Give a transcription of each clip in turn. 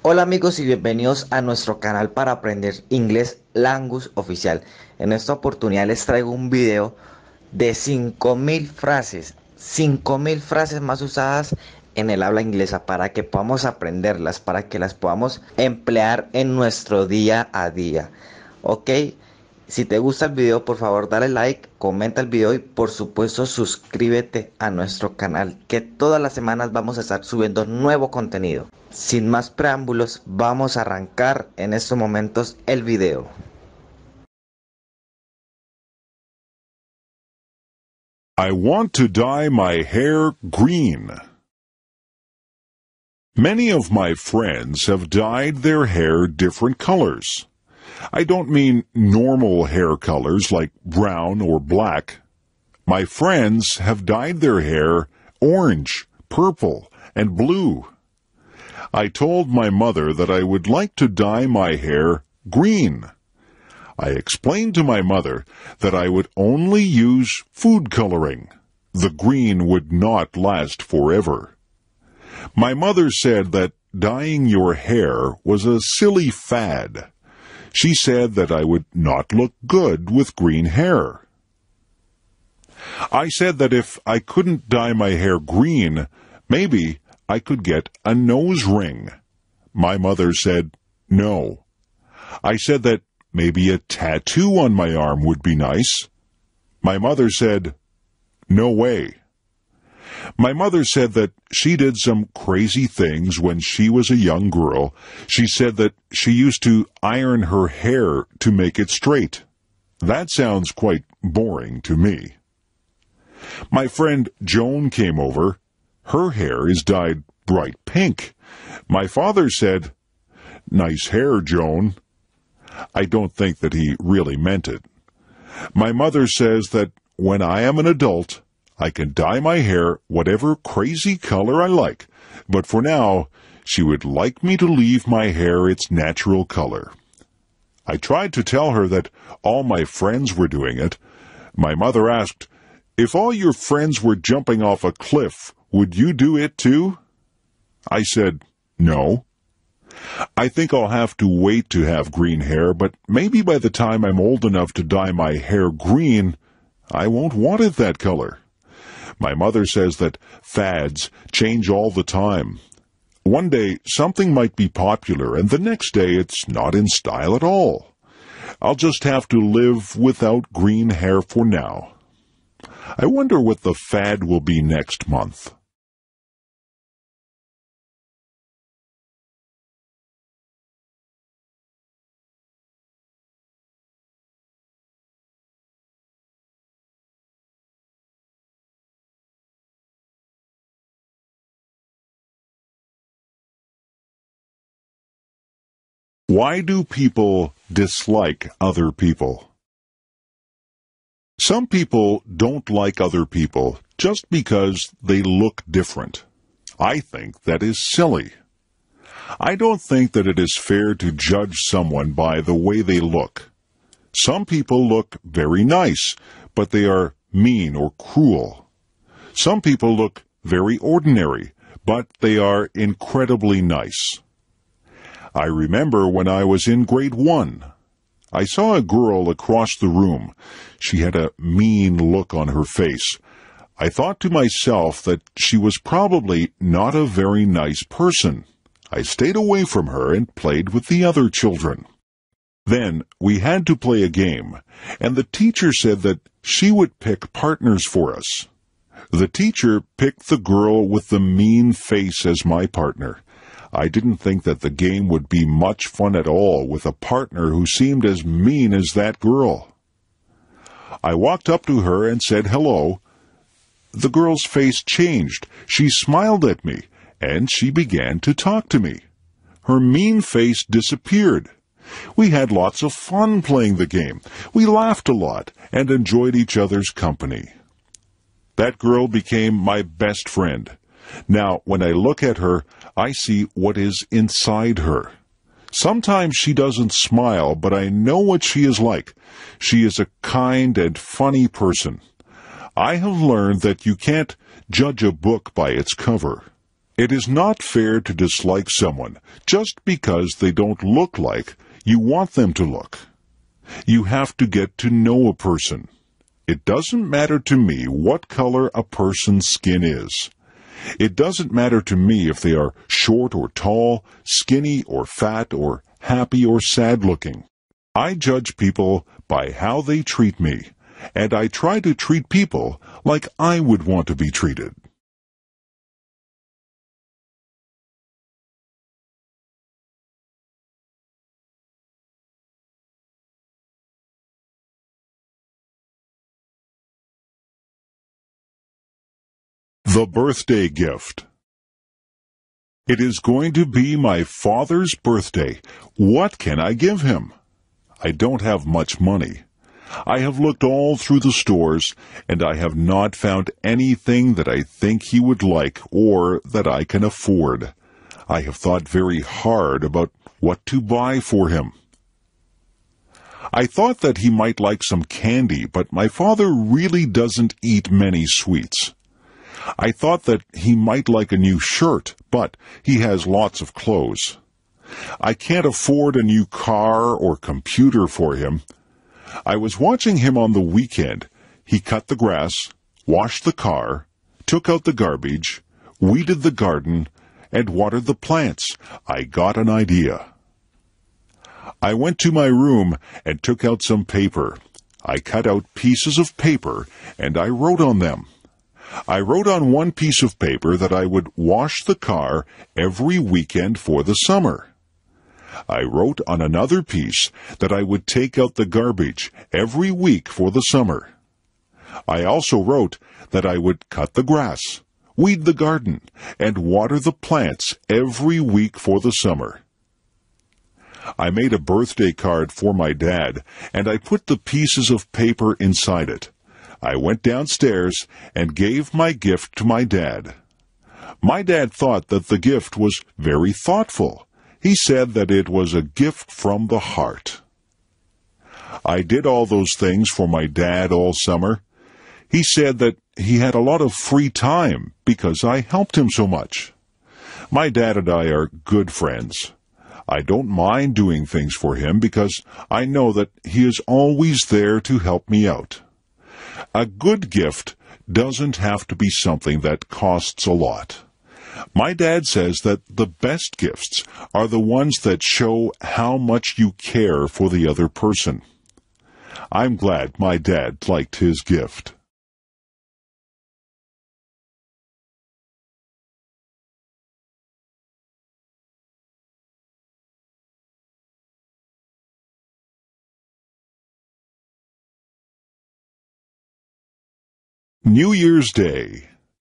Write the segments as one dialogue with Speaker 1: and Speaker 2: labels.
Speaker 1: Hola amigos y bienvenidos a nuestro canal para aprender inglés Language Oficial. En esta oportunidad les traigo un video de 5000 frases, 5000 frases más usadas en el habla inglesa para que podamos aprenderlas, para que las podamos emplear en nuestro día a día. Ok, si te gusta el video, por favor dale like, comenta el video y por supuesto suscríbete a nuestro canal, que todas las semanas vamos a estar subiendo nuevo contenido. Sin más preámbulos, vamos a arrancar en estos momentos el video.
Speaker 2: I want to dye my hair green. Many of my friends have dyed their hair different colors. I don't mean normal hair colors like brown or black. My friends have dyed their hair orange, purple, and blue. I told my mother that I would like to dye my hair green. I explained to my mother that I would only use food coloring. The green would not last forever. My mother said that dyeing your hair was a silly fad. She said that I would not look good with green hair. I said that if I couldn't dye my hair green, maybe I could get a nose ring. My mother said no. I said that maybe a tattoo on my arm would be nice. My mother said, no way. My mother said that she did some crazy things when she was a young girl. She said that she used to iron her hair to make it straight. That sounds quite boring to me. My friend Joan came over. Her hair is dyed bright pink. My father said, nice hair, Joan. I don't think that he really meant it. My mother says that when I am an adult, I can dye my hair whatever crazy color I like, but for now, she would like me to leave my hair its natural color. I tried to tell her that all my friends were doing it. My mother asked, if all your friends were jumping off a cliff, would you do it too? I said, no. I think I'll have to wait to have green hair, but maybe by the time I'm old enough to dye my hair green, I won't want it that color. My mother says that fads change all the time. One day something might be popular, and the next day it's not in style at all. I'll just have to live without green hair for now. I wonder what the fad will be next month. Why do people dislike other people? Some people don't like other people just because they look different. I think that is silly. I don't think that it is fair to judge someone by the way they look. Some people look very nice, but they are mean or cruel. Some people look very ordinary, but they are incredibly nice. I remember when I was in grade 1. I saw a girl across the room. She had a mean look on her face. I thought to myself that she was probably not a very nice person. I stayed away from her and played with the other children. Then we had to play a game, and the teacher said that she would pick partners for us. The teacher picked the girl with the mean face as my partner. I didn't think that the game would be much fun at all with a partner who seemed as mean as that girl. I walked up to her and said hello. The girl's face changed. She smiled at me, and she began to talk to me. Her mean face disappeared. We had lots of fun playing the game. We laughed a lot and enjoyed each other's company. That girl became my best friend. Now, when I look at her, I see what is inside her. Sometimes she doesn't smile, but I know what she is like. She is a kind and funny person. I have learned that you can't judge a book by its cover. It is not fair to dislike someone just because they don't look like you want them to look. You have to get to know a person. It doesn't matter to me what color a person's skin is. It doesn't matter to me if they are short or tall, skinny or fat, or happy or sad looking. I judge people by how they treat me, and I try to treat people like I would want to be treated. The birthday gift. It is going to be my father's birthday. What can I give him? I don't have much money. I have looked all through the stores, and I have not found anything that I think he would like or that I can afford. I have thought very hard about what to buy for him. I thought that he might like some candy, but my father really doesn't eat many sweets. I thought that he might like a new shirt, but he has lots of clothes. I can't afford a new car or computer for him. I was watching him on the weekend. He cut the grass, washed the car, took out the garbage, weeded the garden, and watered the plants. I got an idea. I went to my room and took out some paper. I cut out pieces of paper, and I wrote on them. I wrote on one piece of paper that I would wash the car every weekend for the summer. I wrote on another piece that I would take out the garbage every week for the summer. I also wrote that I would cut the grass, weed the garden, and water the plants every week for the summer. I made a birthday card for my dad, and I put the pieces of paper inside it. I went downstairs and gave my gift to my dad. My dad thought that the gift was very thoughtful. He said that it was a gift from the heart. I did all those things for my dad all summer. He said that he had a lot of free time because I helped him so much. My dad and I are good friends. I don't mind doing things for him because I know that he is always there to help me out. A good gift doesn't have to be something that costs a lot. My dad says that the best gifts are the ones that show how much you care for the other person. I'm glad my dad liked his gift. New Year's Day.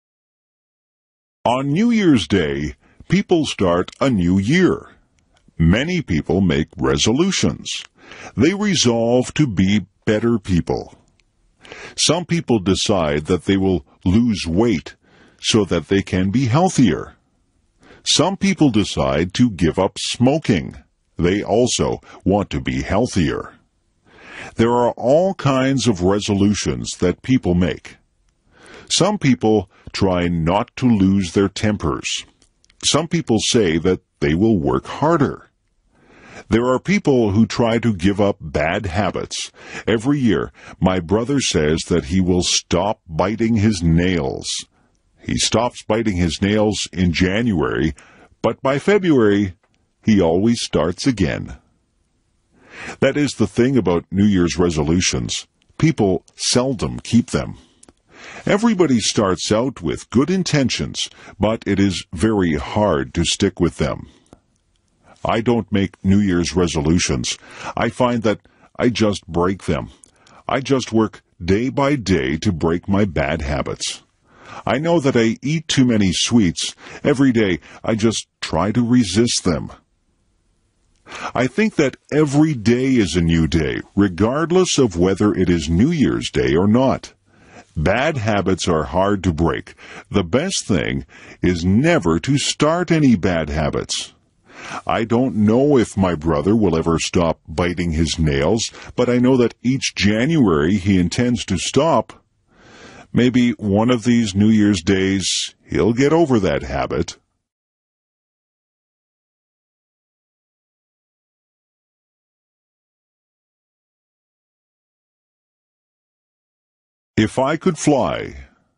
Speaker 2: On New Year's Day, people start a new year. Many people make resolutions. They resolve to be better people. Some people decide that they will lose weight so that they can be healthier. Some people decide to give up smoking. They also want to be healthier. There are all kinds of resolutions that people make. Some people try not to lose their tempers. Some people say that they will work harder. There are people who try to give up bad habits. Every year, my brother says that he will stop biting his nails. He stops biting his nails in January, but by February, he always starts again. That is the thing about New Year's resolutions. People seldom keep them. Everybody starts out with good intentions, but it is very hard to stick with them. I don't make New Year's resolutions. I find that I just break them. I just work day by day to break my bad habits. I know that I eat too many sweets. Every day I just try to resist them. I think that every day is a new day, regardless of whether it is New Year's Day or not. Bad habits are hard to break. The best thing is never to start any bad habits. I don't know if my brother will ever stop biting his nails, but I know that each January he intends to stop. Maybe one of these New Year's days he'll get over that habit. If I could fly.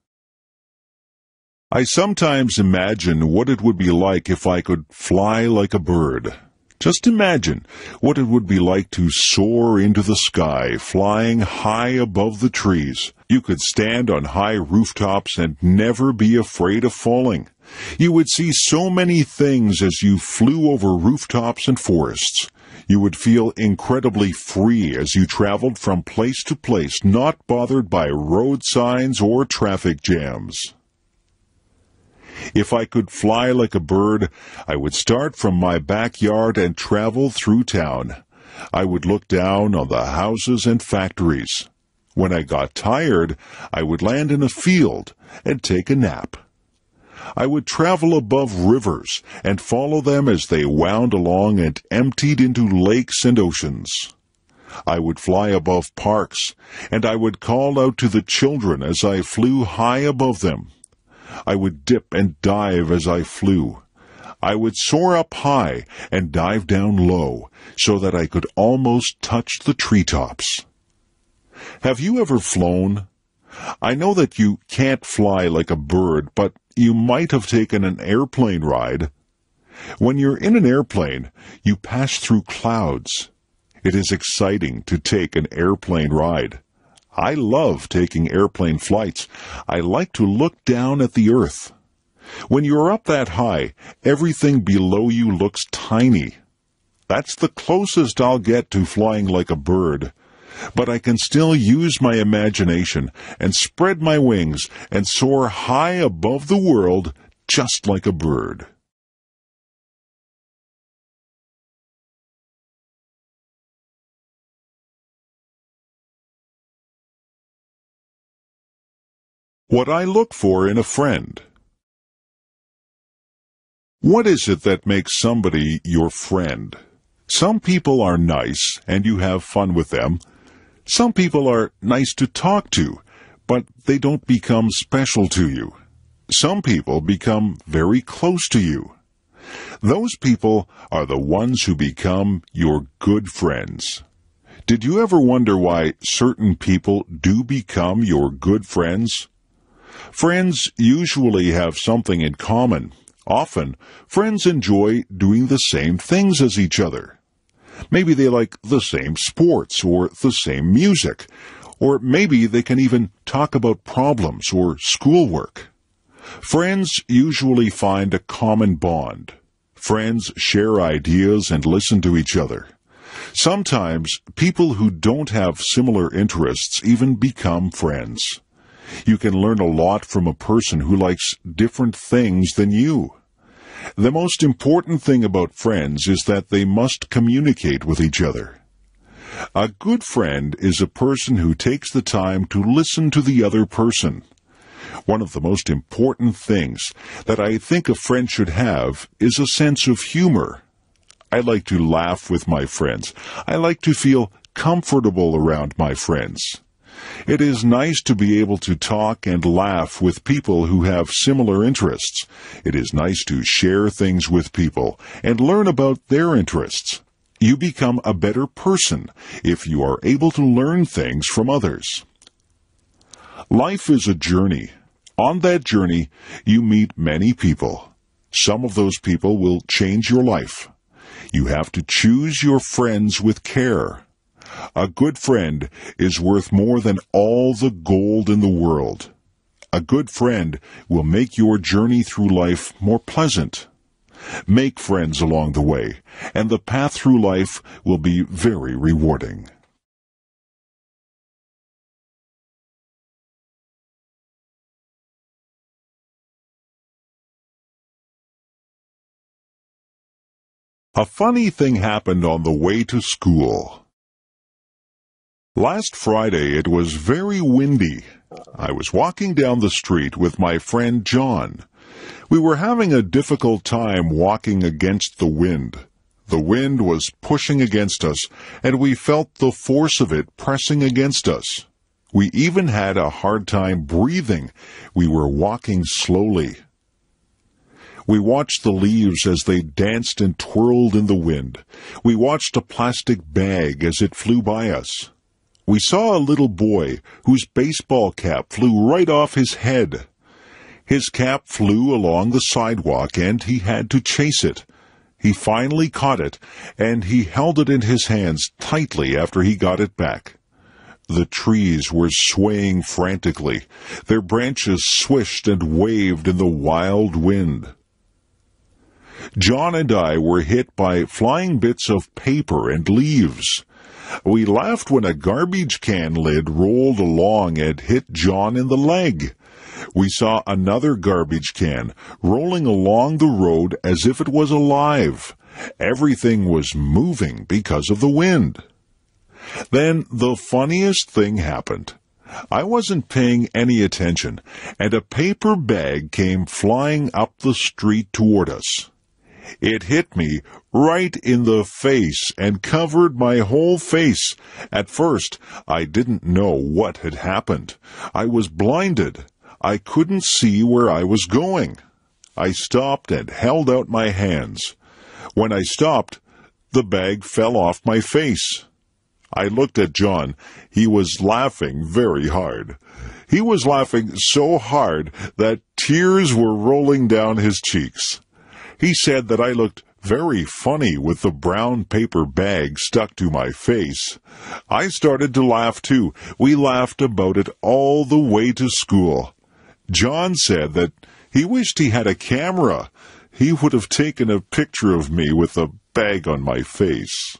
Speaker 2: I sometimes imagine what it would be like if I could fly like a bird. Just imagine what it would be like to soar into the sky, flying high above the trees. You could stand on high rooftops and never be afraid of falling. You would see so many things as you flew over rooftops and forests. You would feel incredibly free as you traveled from place to place, not bothered by road signs or traffic jams. If I could fly like a bird, I would start from my backyard and travel through town. I would look down on the houses and factories. When I got tired, I would land in a field and take a nap. I would travel above rivers and follow them as they wound along and emptied into lakes and oceans. I would fly above parks, and I would call out to the children as I flew high above them. I would dip and dive as I flew. I would soar up high and dive down low so that I could almost touch the treetops. Have you ever flown? I know that you can't fly like a bird, but you might have taken an airplane ride. When you're in an airplane, you pass through clouds. It is exciting to take an airplane ride. I love taking airplane flights. I like to look down at the earth. When you're up that high, everything below you looks tiny. That's the closest I'll get to flying like a bird. But I can still use my imagination and spread my wings and soar high above the world just like a bird. What I look for in a friend. What is it that makes somebody your friend? Some people are nice and you have fun with them. Some people are nice to talk to, but they don't become special to you. Some people become very close to you. Those people are the ones who become your good friends. Did you ever wonder why certain people do become your good friends? Friends usually have something in common. Often, friends enjoy doing the same things as each other. Maybe they like the same sports or the same music, or maybe they can even talk about problems or schoolwork. Friends usually find a common bond. Friends share ideas and listen to each other. Sometimes people who don't have similar interests even become friends. You can learn a lot from a person who likes different things than you. The most important thing about friends is that they must communicate with each other. A good friend is a person who takes the time to listen to the other person. One of the most important things that I think a friend should have is a sense of humor. I like to laugh with my friends. I like to feel comfortable around my friends. It is nice to be able to talk and laugh with people who have similar interests. It is nice to share things with people and learn about their interests. You become a better person if you are able to learn things from others. Life is a journey. On that journey, you meet many people. Some of those people will change your life. You have to choose your friends with care. A good friend is worth more than all the gold in the world. A good friend will make your journey through life more pleasant. Make friends along the way, and the path through life will be very rewarding. A funny thing happened on the way to school. Last Friday it was very windy. I was walking down the street with my friend John. We were having a difficult time walking against the wind. The wind was pushing against us, and we felt the force of it pressing against us. We even had a hard time breathing. We were walking slowly. We watched the leaves as they danced and twirled in the wind. We watched a plastic bag as it flew by us. We saw a little boy whose baseball cap flew right off his head. His cap flew along the sidewalk, and he had to chase it. He finally caught it, and he held it in his hands tightly after he got it back. The trees were swaying frantically. Their branches swished and waved in the wild wind. John and I were hit by flying bits of paper and leaves. We laughed when a garbage can lid rolled along and hit John in the leg. We saw another garbage can rolling along the road as if it was alive. Everything was moving because of the wind. Then the funniest thing happened. I wasn't paying any attention, and a paper bag came flying up the street toward us. It hit me right in the face and covered my whole face. At first, I didn't know what had happened. I was blinded. I couldn't see where I was going. I stopped and held out my hands. When I stopped, the bag fell off my face. I looked at John. He was laughing very hard. He was laughing so hard that tears were rolling down his cheeks. He said that I looked very funny with the brown paper bag stuck to my face. I started to laugh too. We laughed about it all the way to school. John said that he wished he had a camera. He would have taken a picture of me with the bag on my face.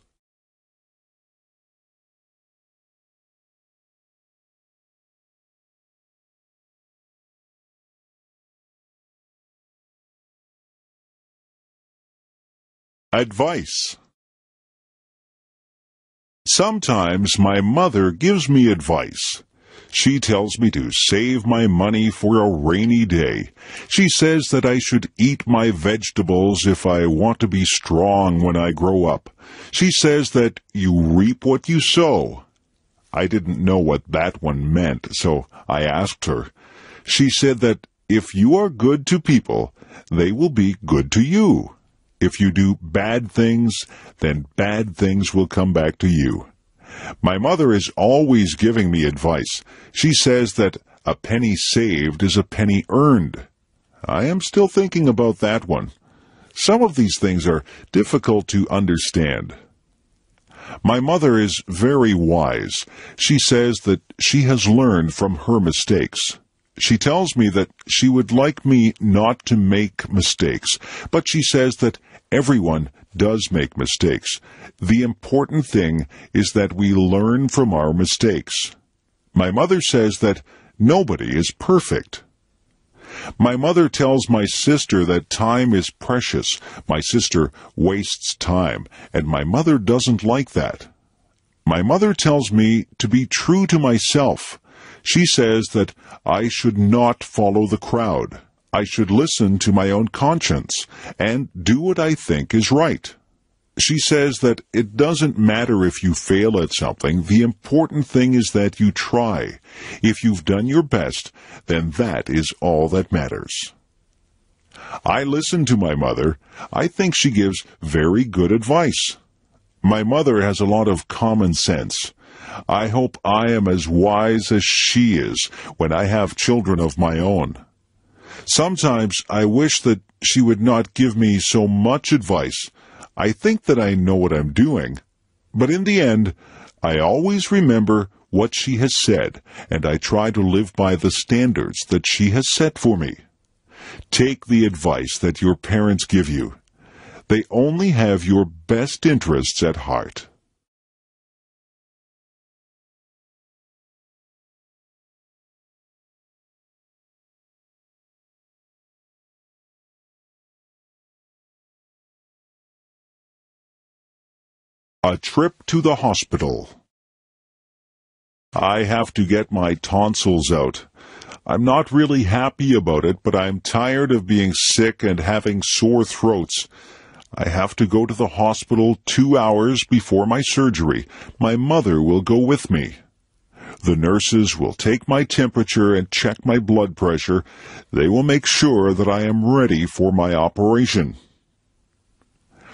Speaker 2: Advice. Sometimes my mother gives me advice. She tells me to save my money for a rainy day. She says that I should eat my vegetables if I want to be strong when I grow up. She says that you reap what you sow. I didn't know what that one meant, so I asked her. She said that if you are good to people, they will be good to you. If you do bad things, then bad things will come back to you. My mother is always giving me advice. She says that a penny saved is a penny earned. I am still thinking about that one. Some of these things are difficult to understand. My mother is very wise. She says that she has learned from her mistakes. She tells me that she would like me not to make mistakes, but she says that everyone does make mistakes. The important thing is that we learn from our mistakes. My mother says that nobody is perfect. My mother tells my sister that time is precious. My sister wastes time, and my mother doesn't like that. My mother tells me to be true to myself. She says that I should not follow the crowd. I should listen to my own conscience and do what I think is right. She says that it doesn't matter if you fail at something. The important thing is that you try. If you've done your best, then that is all that matters. I listen to my mother. I think she gives very good advice. My mother has a lot of common sense. I hope I am as wise as she is when I have children of my own. Sometimes I wish that she would not give me so much advice. I think that I know what I'm doing, but in the end, I always remember what she has said, and I try to live by the standards that she has set for me. Take the advice that your parents give you. They only have your best interests at heart. A trip to the hospital. I have to get my tonsils out. I'm not really happy about it, but I'm tired of being sick and having sore throats. I have to go to the hospital 2 hours before my surgery. My mother will go with me. The nurses will take my temperature and check my blood pressure. They will make sure that I am ready for my operation.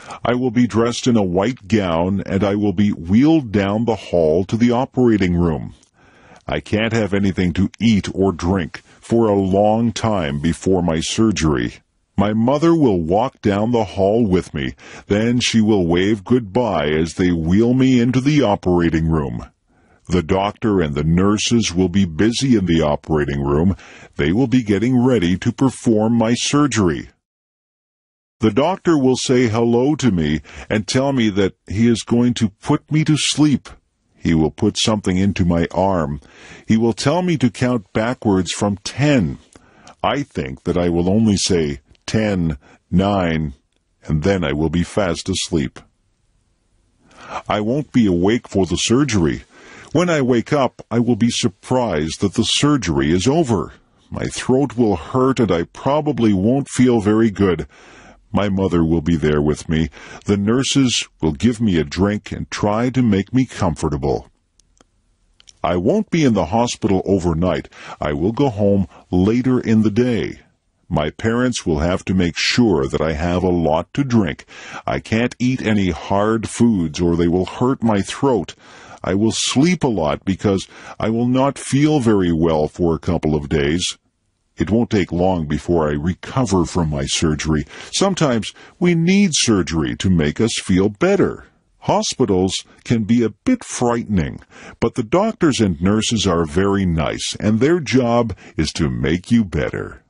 Speaker 2: I will be dressed in a white gown, and I will be wheeled down the hall to the operating room. I can't have anything to eat or drink for a long time before my surgery. My mother will walk down the hall with me. Then she will wave goodbye as they wheel me into the operating room. The doctor and the nurses will be busy in the operating room. They will be getting ready to perform my surgery. The doctor will say hello to me and tell me that he is going to put me to sleep. He will put something into my arm. He will tell me to count backwards from 10. I think that I will only say 10, 9, and then I will be fast asleep. I won't be awake for the surgery. When I wake up, I will be surprised that the surgery is over. My throat will hurt and I probably won't feel very good. My mother will be there with me. The nurses will give me a drink and try to make me comfortable. I won't be in the hospital overnight. I will go home later in the day. My parents will have to make sure that I have a lot to drink. I can't eat any hard foods or they will hurt my throat. I will sleep a lot because I will not feel very well for a couple of days. It won't take long before I recover from my surgery. Sometimes we need surgery to make us feel better. Hospitals can be a bit frightening, but the doctors and nurses are very nice, and their job is to make you better.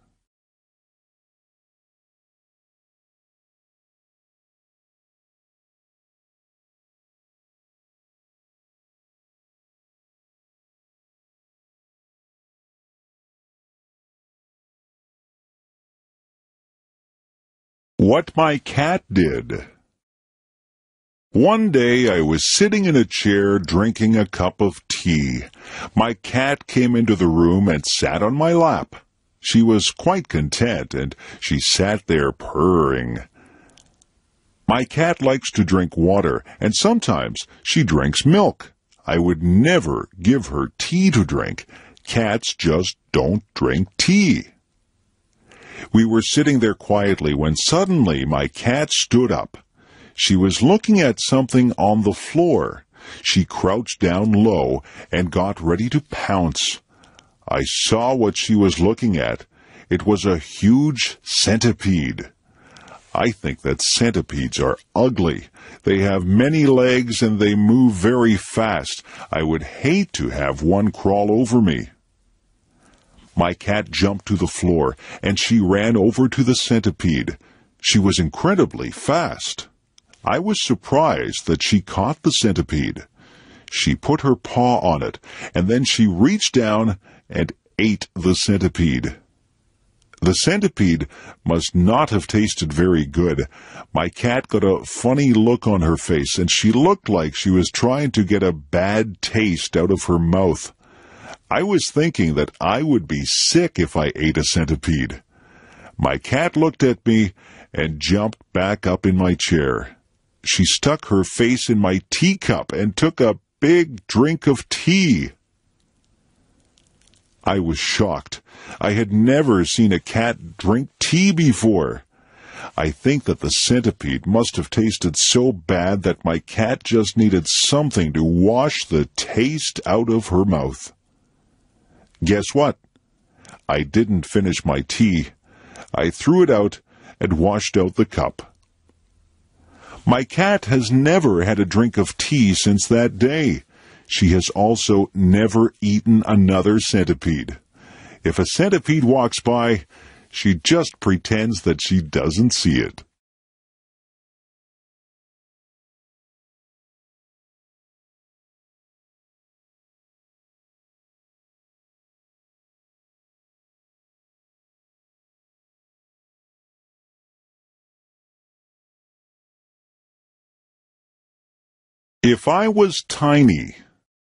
Speaker 2: What my cat did. One day I was sitting in a chair drinking a cup of tea. My cat came into the room and sat on my lap. She was quite content, and she sat there purring. My cat likes to drink water, and sometimes she drinks milk. I would never give her tea to drink. Cats just don't drink tea. We were sitting there quietly when suddenly my cat stood up. She was looking at something on the floor. She crouched down low and got ready to pounce. I saw what she was looking at. It was a huge centipede. I think that centipedes are ugly. They have many legs and they move very fast. I would hate to have one crawl over me. My cat jumped to the floor, and she ran over to the centipede. She was incredibly fast. I was surprised that she caught the centipede. She put her paw on it, and then she reached down and ate the centipede. The centipede must not have tasted very good. My cat got a funny look on her face, and she looked like she was trying to get a bad taste out of her mouth. I was thinking that I would be sick if I ate a centipede. My cat looked at me and jumped back up in my chair. She stuck her face in my teacup and took a big drink of tea. I was shocked. I had never seen a cat drink tea before. I think that the centipede must have tasted so bad that my cat just needed something to wash the taste out of her mouth. Guess what? I didn't finish my tea. I threw it out and washed out the cup. My cat has never had a drink of tea since that day. She has also never eaten another centipede. If a centipede walks by, she just pretends that she doesn't see it. If I was tiny.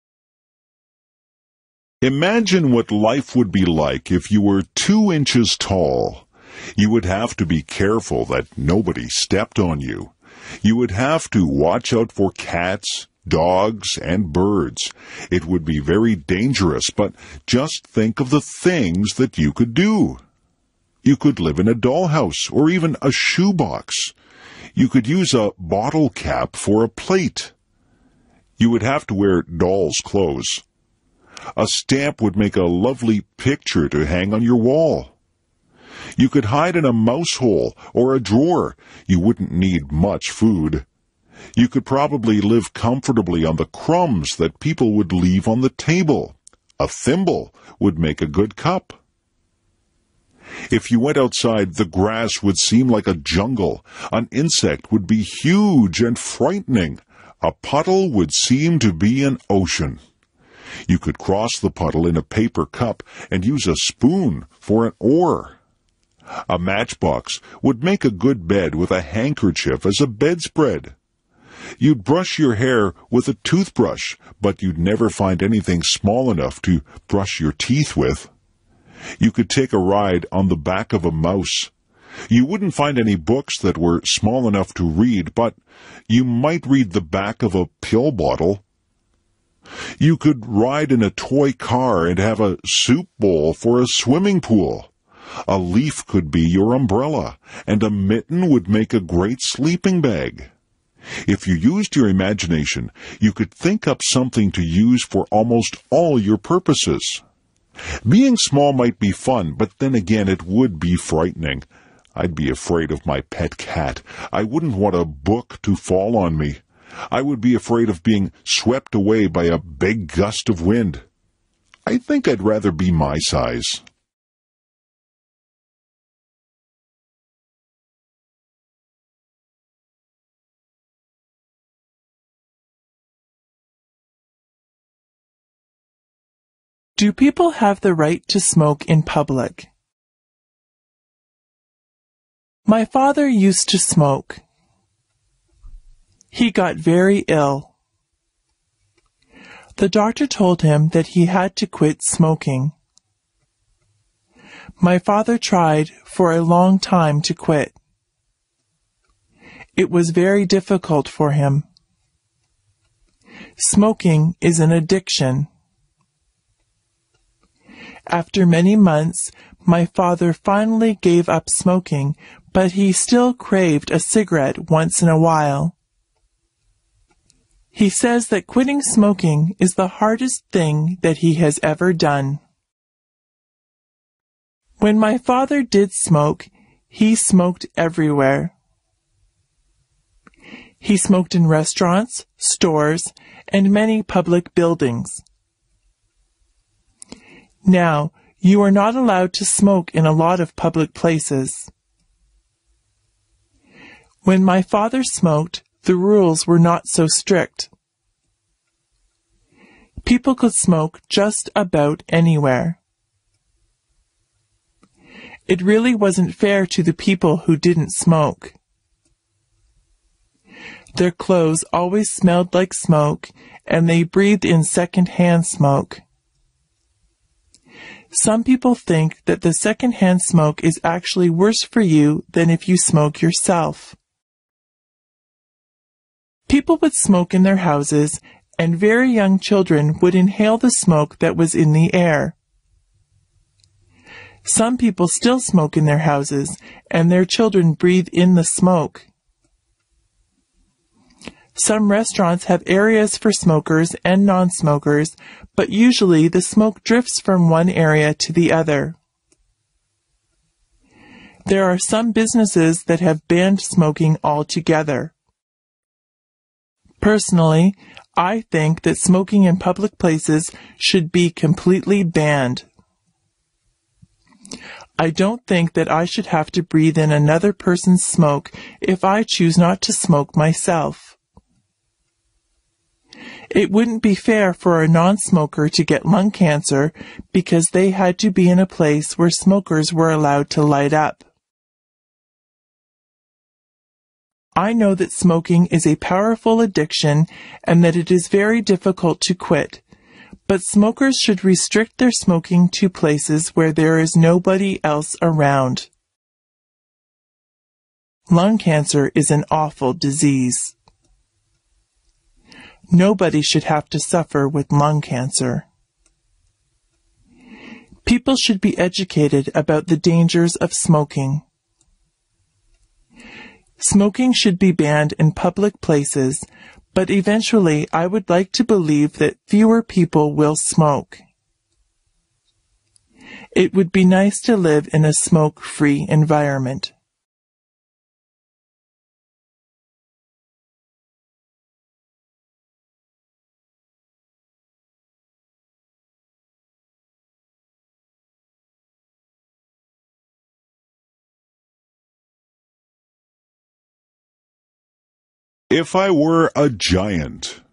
Speaker 2: Imagine what life would be like if you were 2 inches tall. You would have to be careful that nobody stepped on you. You would have to watch out for cats, dogs, and birds. It would be very dangerous, but just think of the things that you could do. You could live in a dollhouse or even a shoebox. You could use a bottle cap for a plate. You would have to wear doll's clothes. A stamp would make a lovely picture to hang on your wall. You could hide in a mouse hole or a drawer. You wouldn't need much food. You could probably live comfortably on the crumbs that people would leave on the table. A thimble would make a good cup. If you went outside, the grass would seem like a jungle. An insect would be huge and frightening. A puddle would seem to be an ocean. You could cross the puddle in a paper cup and use a spoon for an oar. A matchbox would make a good bed with a handkerchief as a bedspread. You'd brush your hair with a toothbrush, but you'd never find anything small enough to brush your teeth with. You could take a ride on the back of a mouse. You wouldn't find any books that were small enough to read, but you might read the back of a pill bottle. You could ride in a toy car and have a soup bowl for a swimming pool. A leaf could be your umbrella, and a mitten would make a great sleeping bag. If you used your imagination, you could think up something to use for almost all your purposes. Being small might be fun, but then again it would be frightening. I'd be afraid of my pet cat. I wouldn't want a book to fall on me. I would be afraid of being swept away by a big gust of wind. I think I'd rather be my size.
Speaker 3: Do people have the right to smoke in public? My father used to smoke. He got very ill. The doctor told him that he had to quit smoking. My father tried for a long time to quit. It was very difficult for him. Smoking is an addiction. After many months, my father finally gave up smoking, but he still craved a cigarette once in a while. He says that quitting smoking is the hardest thing that he has ever done. When my father did smoke, he smoked everywhere. He smoked in restaurants, stores, and many public buildings. Now, you are not allowed to smoke in a lot of public places. When my father smoked, the rules were not so strict. People could smoke just about anywhere. It really wasn't fair to the people who didn't smoke. Their clothes always smelled like smoke, and they breathed in second-hand smoke. Some people think that the second-hand smoke is actually worse for you than if you smoke yourself. People would smoke in their houses, and very young children would inhale the smoke that was in the air. Some people still smoke in their houses, and their children breathe in the smoke. Some restaurants have areas for smokers and non-smokers, but usually the smoke drifts from one area to the other. There are some businesses that have banned smoking altogether. Personally, I think that smoking in public places should be completely banned. I don't think that I should have to breathe in another person's smoke if I choose not to smoke myself. It wouldn't be fair for a non-smoker to get lung cancer because they had to be in a place where smokers were allowed to light up. I know that smoking is a powerful addiction and that it is very difficult to quit, but smokers should restrict their smoking to places where there is nobody else around. Lung cancer is an awful disease. Nobody should have to suffer with lung cancer. People should be educated about the dangers of smoking. Smoking should be banned in public places, but eventually I would like to believe that fewer people will smoke. It would be nice to live in a smoke-free environment.
Speaker 2: If I were a giant.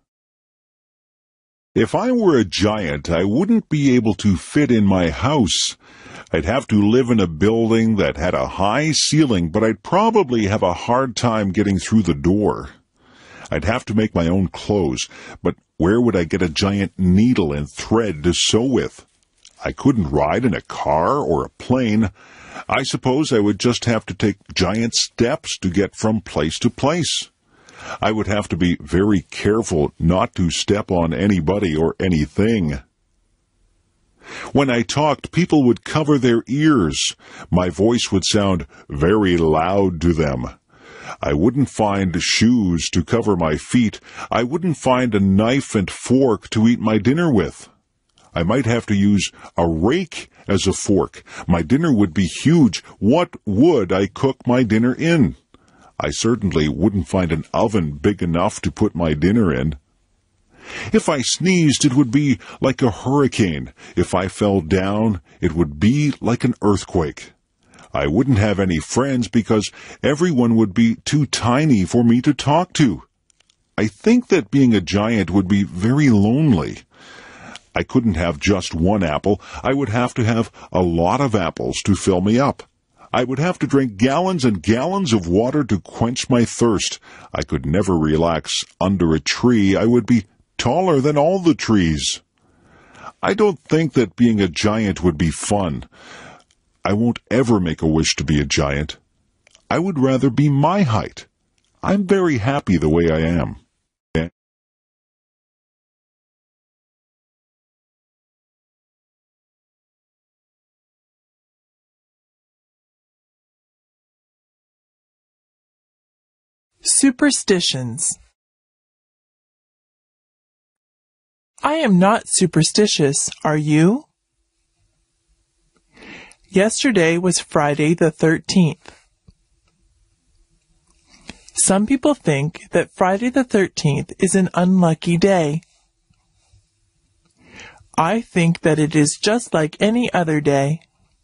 Speaker 2: If I were a giant, I wouldn't be able to fit in my house. I'd have to live in a building that had a high ceiling, but I'd probably have a hard time getting through the door. I'd have to make my own clothes, but where would I get a giant needle and thread to sew with? I couldn't ride in a car or a plane. I suppose I would just have to take giant steps to get from place to place. I would have to be very careful not to step on anybody or anything. When I talked, people would cover their ears. My voice would sound very loud to them. I wouldn't find shoes to cover my feet. I wouldn't find a knife and fork to eat my dinner with. I might have to use a rake as a fork. My dinner would be huge. What would I cook my dinner in? I certainly wouldn't find an oven big enough to put my dinner in. If I sneezed, it would be like a hurricane. If I fell down, it would be like an earthquake. I wouldn't have any friends because everyone would be too tiny for me to talk to. I think that being a giant would be very lonely. I couldn't have just one apple. I would have to have a lot of apples to fill me up. I would have to drink gallons and gallons of water to quench my thirst. I could never relax under a tree. I would be taller than all the trees. I don't think that being a giant would be fun. I won't ever make a wish to be a giant. I would rather be my height. I'm very happy the way I am.
Speaker 3: Superstitions. I am not superstitious, are you? Yesterday was Friday the 13th. Some people think that Friday the 13th is an unlucky day. I think that it is just like any other day.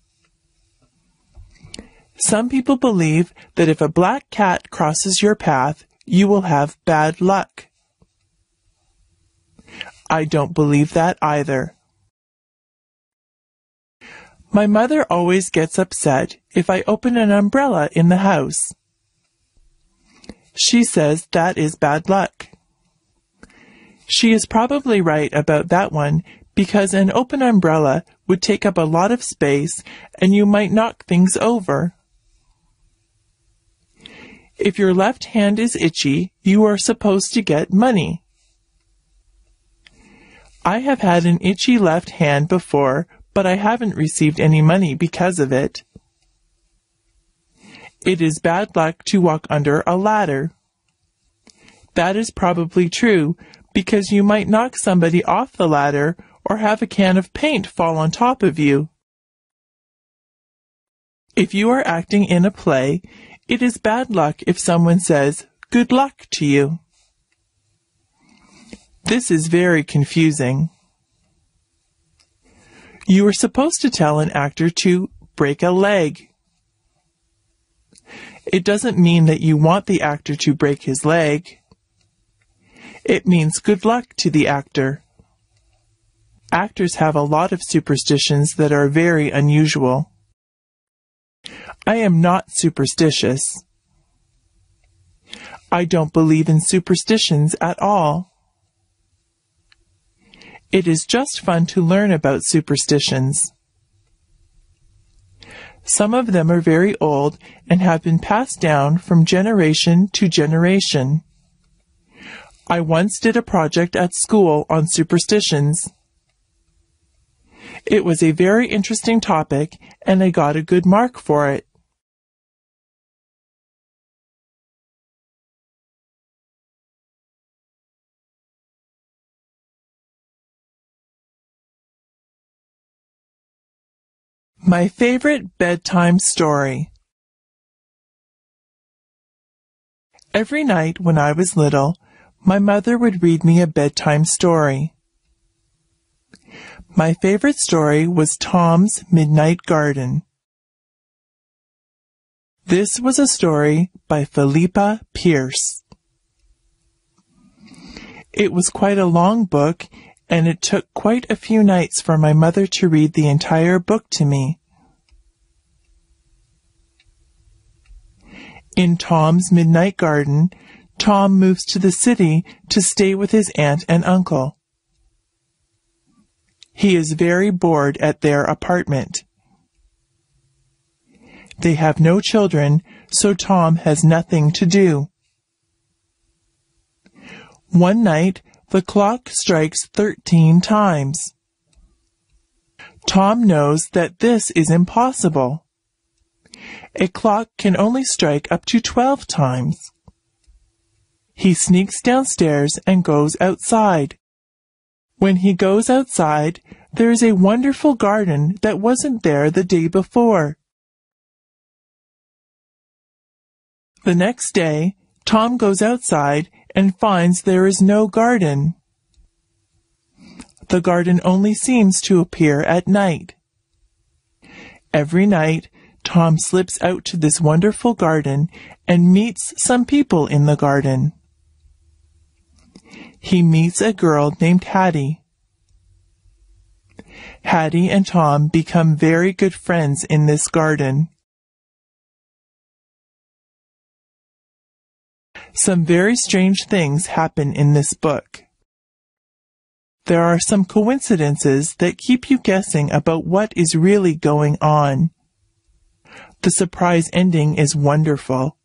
Speaker 3: Some people believe that if a black cat crosses your path, you will have bad luck. I don't believe that either. My mother always gets upset if I open an umbrella in the house. She says that is bad luck. She is probably right about that one because an open umbrella would take up a lot of space and you might knock things over. If your left hand is itchy, you are supposed to get money. I have had an itchy left hand before, but I haven't received any money because of it. It is bad luck to walk under a ladder. That is probably true, because you might knock somebody off the ladder or have a can of paint fall on top of you. If you are acting in a play, it is bad luck if someone says, "Good luck" to you. This is very confusing. You are supposed to tell an actor to break a leg. It doesn't mean that you want the actor to break his leg. It means good luck to the actor. Actors have a lot of superstitions that are very unusual. I am not superstitious. I don't believe in superstitions at all. It is just fun to learn about superstitions. Some of them are very old and have been passed down from generation to generation. I once did a project at school on superstitions. It was a very interesting topic, and I got a good mark for it. My favorite bedtime story. Every night when I was little, my mother would read me a bedtime story. My favorite story was Tom's Midnight Garden. This was a story by Philippa Pierce. It was quite a long book, and it took quite a few nights for my mother to read the entire book to me. In Tom's Midnight Garden, Tom moves to the city to stay with his aunt and uncle. He is very bored at their apartment. They have no children, so Tom has nothing to do. One night, the clock strikes 13 times. Tom knows that this is impossible. A clock can only strike up to 12 times. He sneaks downstairs and goes outside. When he goes outside, there is a wonderful garden that wasn't there the day before. The next day, Tom goes outside and finds there is no garden. The garden only seems to appear at night. Every night, Tom slips out to this wonderful garden and meets some people in the garden. He meets a girl named Hattie. Hattie and Tom become very good friends in this garden. Some very strange things happen in this book. There are some coincidences that keep you guessing about what is really going on. The surprise ending is wonderful.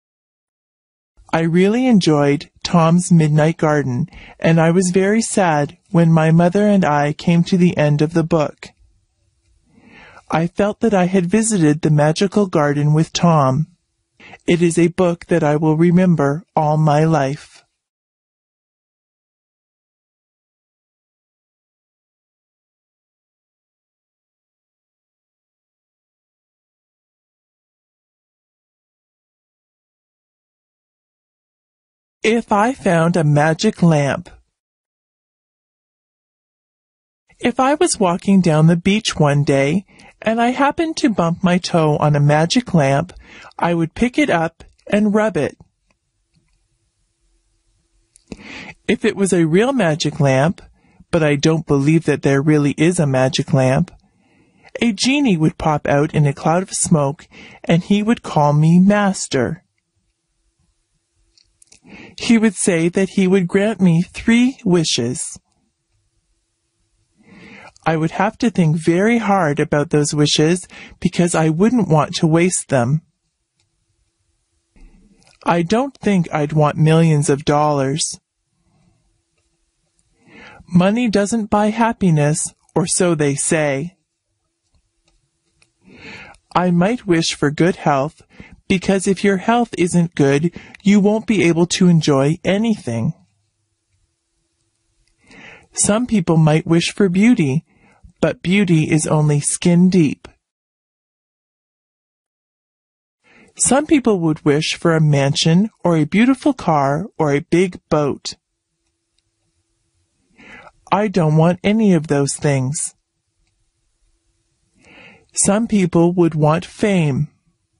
Speaker 3: I really enjoyed Tom's Midnight Garden, and I was very sad when my mother and I came to the end of the book. I felt that I had visited the magical garden with Tom. It is a book that I will remember all my life. If I found a magic lamp. If I was walking down the beach one day, and I happened to bump my toe on a magic lamp, I would pick it up and rub it. If it was a real magic lamp, but I don't believe that there really is a magic lamp, a genie would pop out in a cloud of smoke, and he would call me master. He would say that he would grant me 3 wishes. I would have to think very hard about those wishes because I wouldn't want to waste them. I don't think I'd want millions of dollars. Money doesn't buy happiness, or so they say. I might wish for good health, because if your health isn't good, you won't be able to enjoy anything. Some people might wish for beauty, but beauty is only skin deep. Some people would wish for a mansion or a beautiful car or a big boat. I don't want any of those things. Some people would want fame.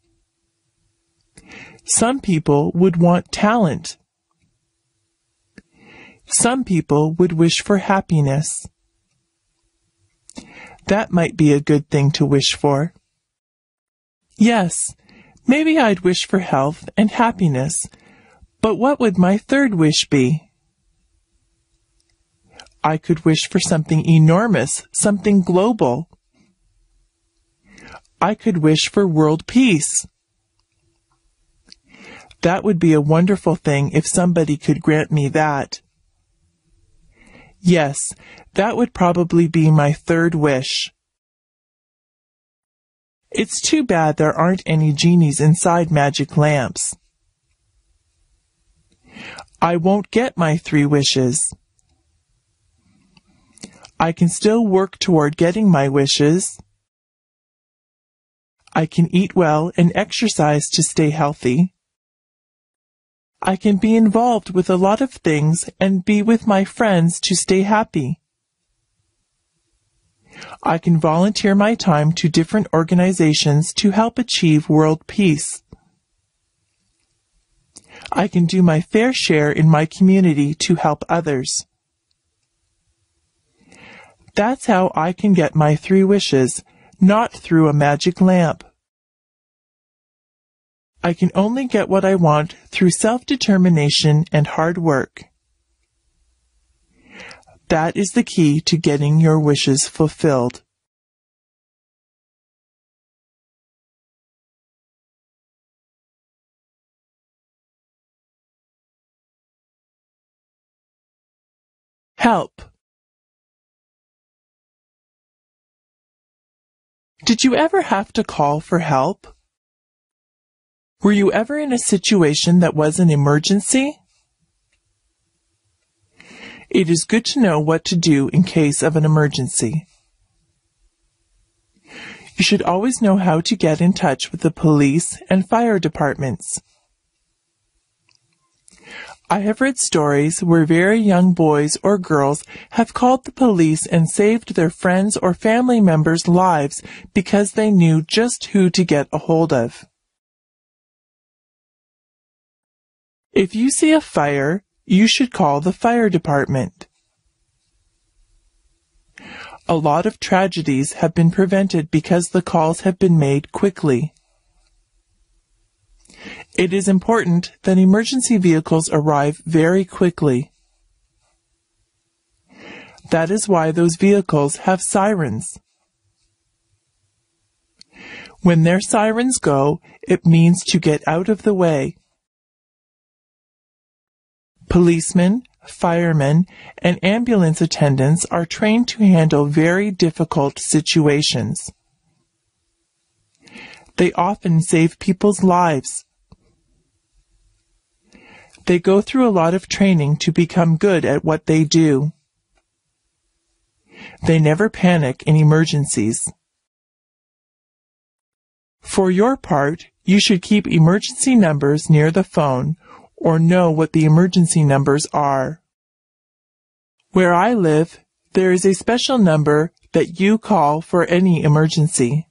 Speaker 3: Some people would want talent. Some people would wish for happiness. That might be a good thing to wish for. Yes, maybe I'd wish for health and happiness, but what would my 3rd wish be? I could wish for something enormous, something global. I could wish for world peace. That would be a wonderful thing if somebody could grant me that. Yes, that would probably be my 3rd wish. It's too bad there aren't any genies inside magic lamps. I won't get my 3 wishes. I can still work toward getting my wishes. I can eat well and exercise to stay healthy. I can be involved with a lot of things and be with my friends to stay happy. I can volunteer my time to different organizations to help achieve world peace. I can do my fair share in my community to help others. That's how I can get my 3 wishes, not through a magic lamp. I can only get what I want through self-determination and hard work. That is the key to getting your wishes fulfilled. Help. Did you ever have to call for help? Were you ever in a situation that was an emergency? It is good to know what to do in case of an emergency. You should always know how to get in touch with the police and fire departments. I have read stories where very young boys or girls have called the police and saved their friends or family members' lives because they knew just who to get a hold of. If you see a fire, you should call the fire department. A lot of tragedies have been prevented because the calls have been made quickly. It is important that emergency vehicles arrive very quickly. That is why those vehicles have sirens. When their sirens go, it means to get out of the way. Policemen, firemen, and ambulance attendants are trained to handle very difficult situations. They often save people's lives. They go through a lot of training to become good at what they do. They never panic in emergencies. For your part, you should keep emergency numbers near the phone or know what the emergency numbers are. Where I live, there is a special number that you call for any emergency.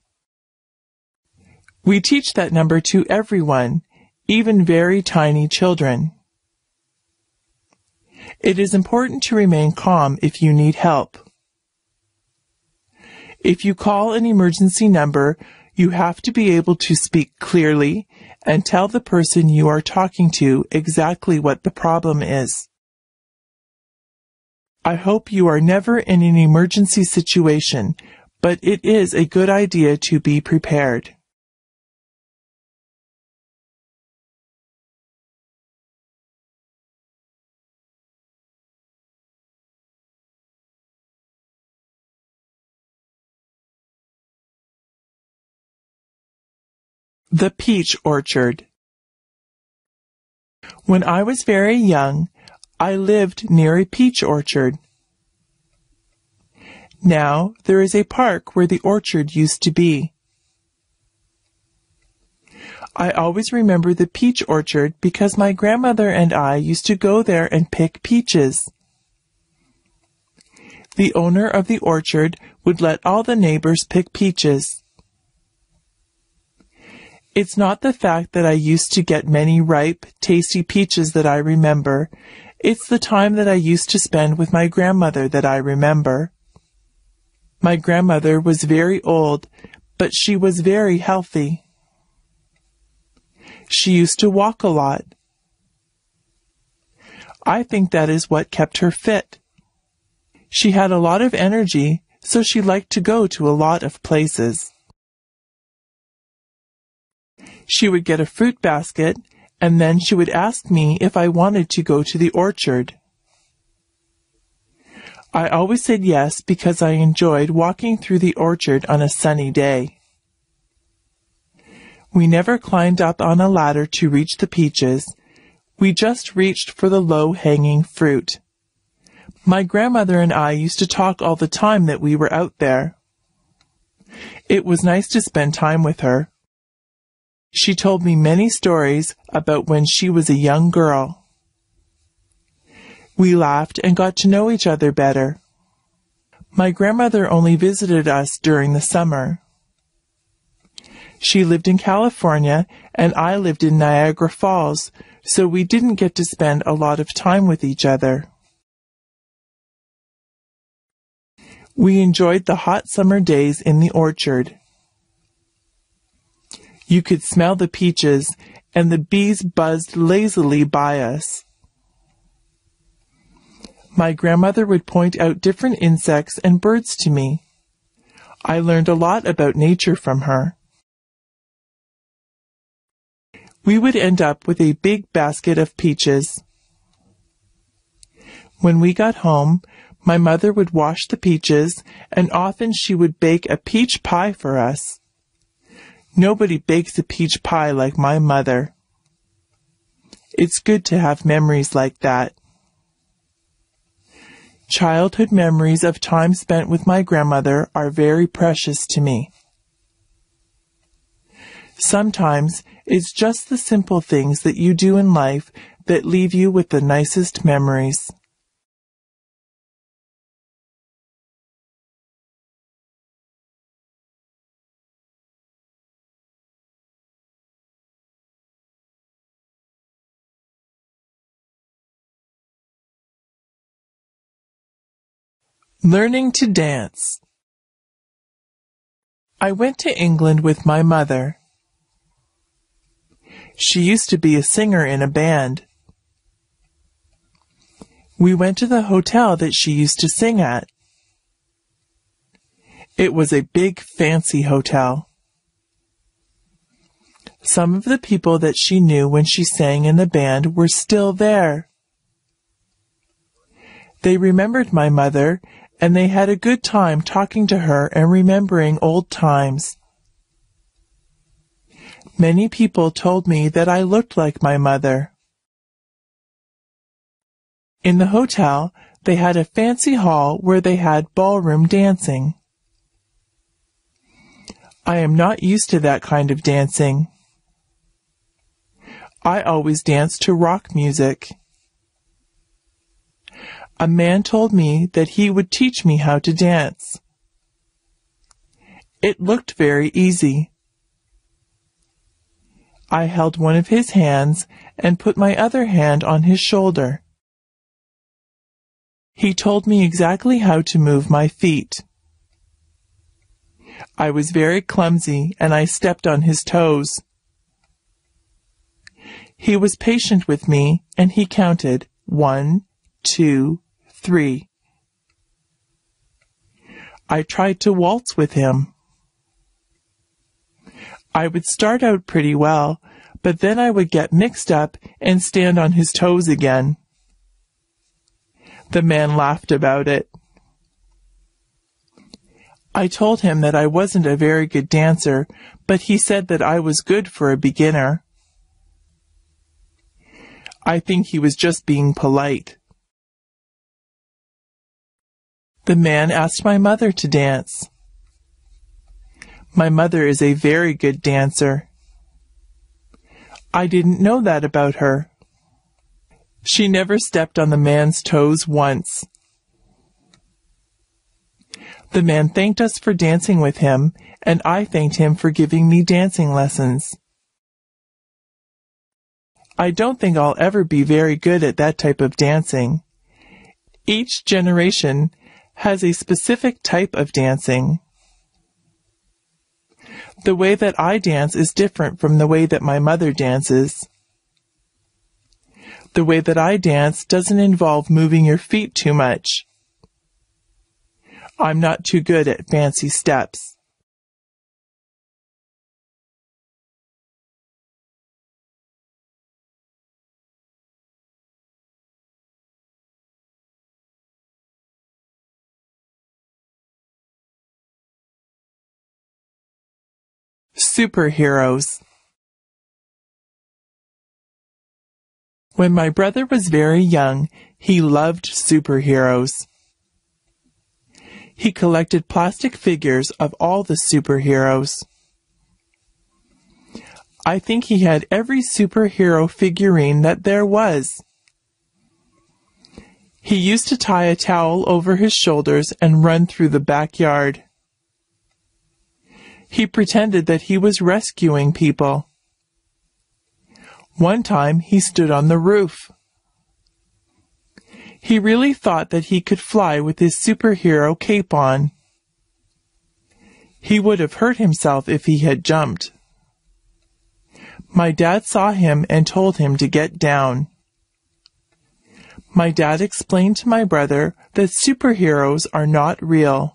Speaker 3: We teach that number to everyone, even very tiny children. It is important to remain calm if you need help. If you call an emergency number, you have to be able to speak clearly and tell the person you are talking to exactly what the problem is. I hope you are never in an emergency situation, but it is a good idea to be prepared. The peach orchard. When I was very young, I lived near a peach orchard. Now there is a park where the orchard used to be. I always remember the peach orchard because my grandmother and I used to go there and pick peaches. The owner of the orchard would let all the neighbors pick peaches. It's not the fact that I used to get many ripe, tasty peaches that I remember. It's the time that I used to spend with my grandmother that I remember. My grandmother was very old, but she was very healthy. She used to walk a lot. I think that is what kept her fit. She had a lot of energy, so she liked to go to a lot of places. She would get a fruit basket, and then she would ask me if I wanted to go to the orchard. I always said yes because I enjoyed walking through the orchard on a sunny day. We never climbed up on a ladder to reach the peaches. We just reached for the low-hanging fruit. My grandmother and I used to talk all the time that we were out there. It was nice to spend time with her. She told me many stories about when she was a young girl. We laughed and got to know each other better. My grandmother only visited us during the summer. She lived in California and I lived in Niagara Falls, so we didn't get to spend a lot of time with each other. We enjoyed the hot summer days in the orchard. You could smell the peaches, and the bees buzzed lazily by us. My grandmother would point out different insects and birds to me. I learned a lot about nature from her. We would end up with a big basket of peaches. When we got home, my mother would wash the peaches, and often she would bake a peach pie for us. Nobody bakes a peach pie like my mother. It's good to have memories like that. Childhood memories of time spent with my grandmother are very precious to me. Sometimes it's just the simple things that you do in life that leave you with the nicest memories. Learning to dance. I went to England with my mother. She used to be a singer in a band. We went to the hotel that she used to sing at. It was a big, fancy hotel. Some of the people that she knew when she sang in the band were still there. They remembered my mother, and they had a good time talking to her and remembering old times. Many people told me that I looked like my mother. In the hotel, they had a fancy hall where they had ballroom dancing. I am not used to that kind of dancing. I always danced to rock music. A man told me that he would teach me how to dance. It looked very easy. I held one of his hands and put my other hand on his shoulder. He told me exactly how to move my feet. I was very clumsy and I stepped on his toes. He was patient with me and he counted 1, 2, 3. I tried to waltz with him. I would start out pretty well, but then I would get mixed up and stand on his toes again. The man laughed about it. I told him that I wasn't a very good dancer, but he said that I was good for a beginner. I think he was just being polite. The man asked my mother to dance. My mother is a very good dancer. I didn't know that about her. She never stepped on the man's toes once. The man thanked us for dancing with him, and I thanked him for giving me dancing lessons. I don't think I'll ever be very good at that type of dancing. Each generation has a specific type of dancing. The way that I dance is different from the way that my mother dances. The way that I dance doesn't involve moving your feet too much. I'm not too good at fancy steps. Superheroes. When my brother was very young, he loved superheroes. He collected plastic figures of all the superheroes. I think he had every superhero figurine that there was. He used to tie a towel over his shoulders and run through the backyard. He pretended that he was rescuing people. One time he stood on the roof. He really thought that he could fly with his superhero cape on. He would have hurt himself if he had jumped. My dad saw him and told him to get down. My dad explained to my brother that superheroes are not real.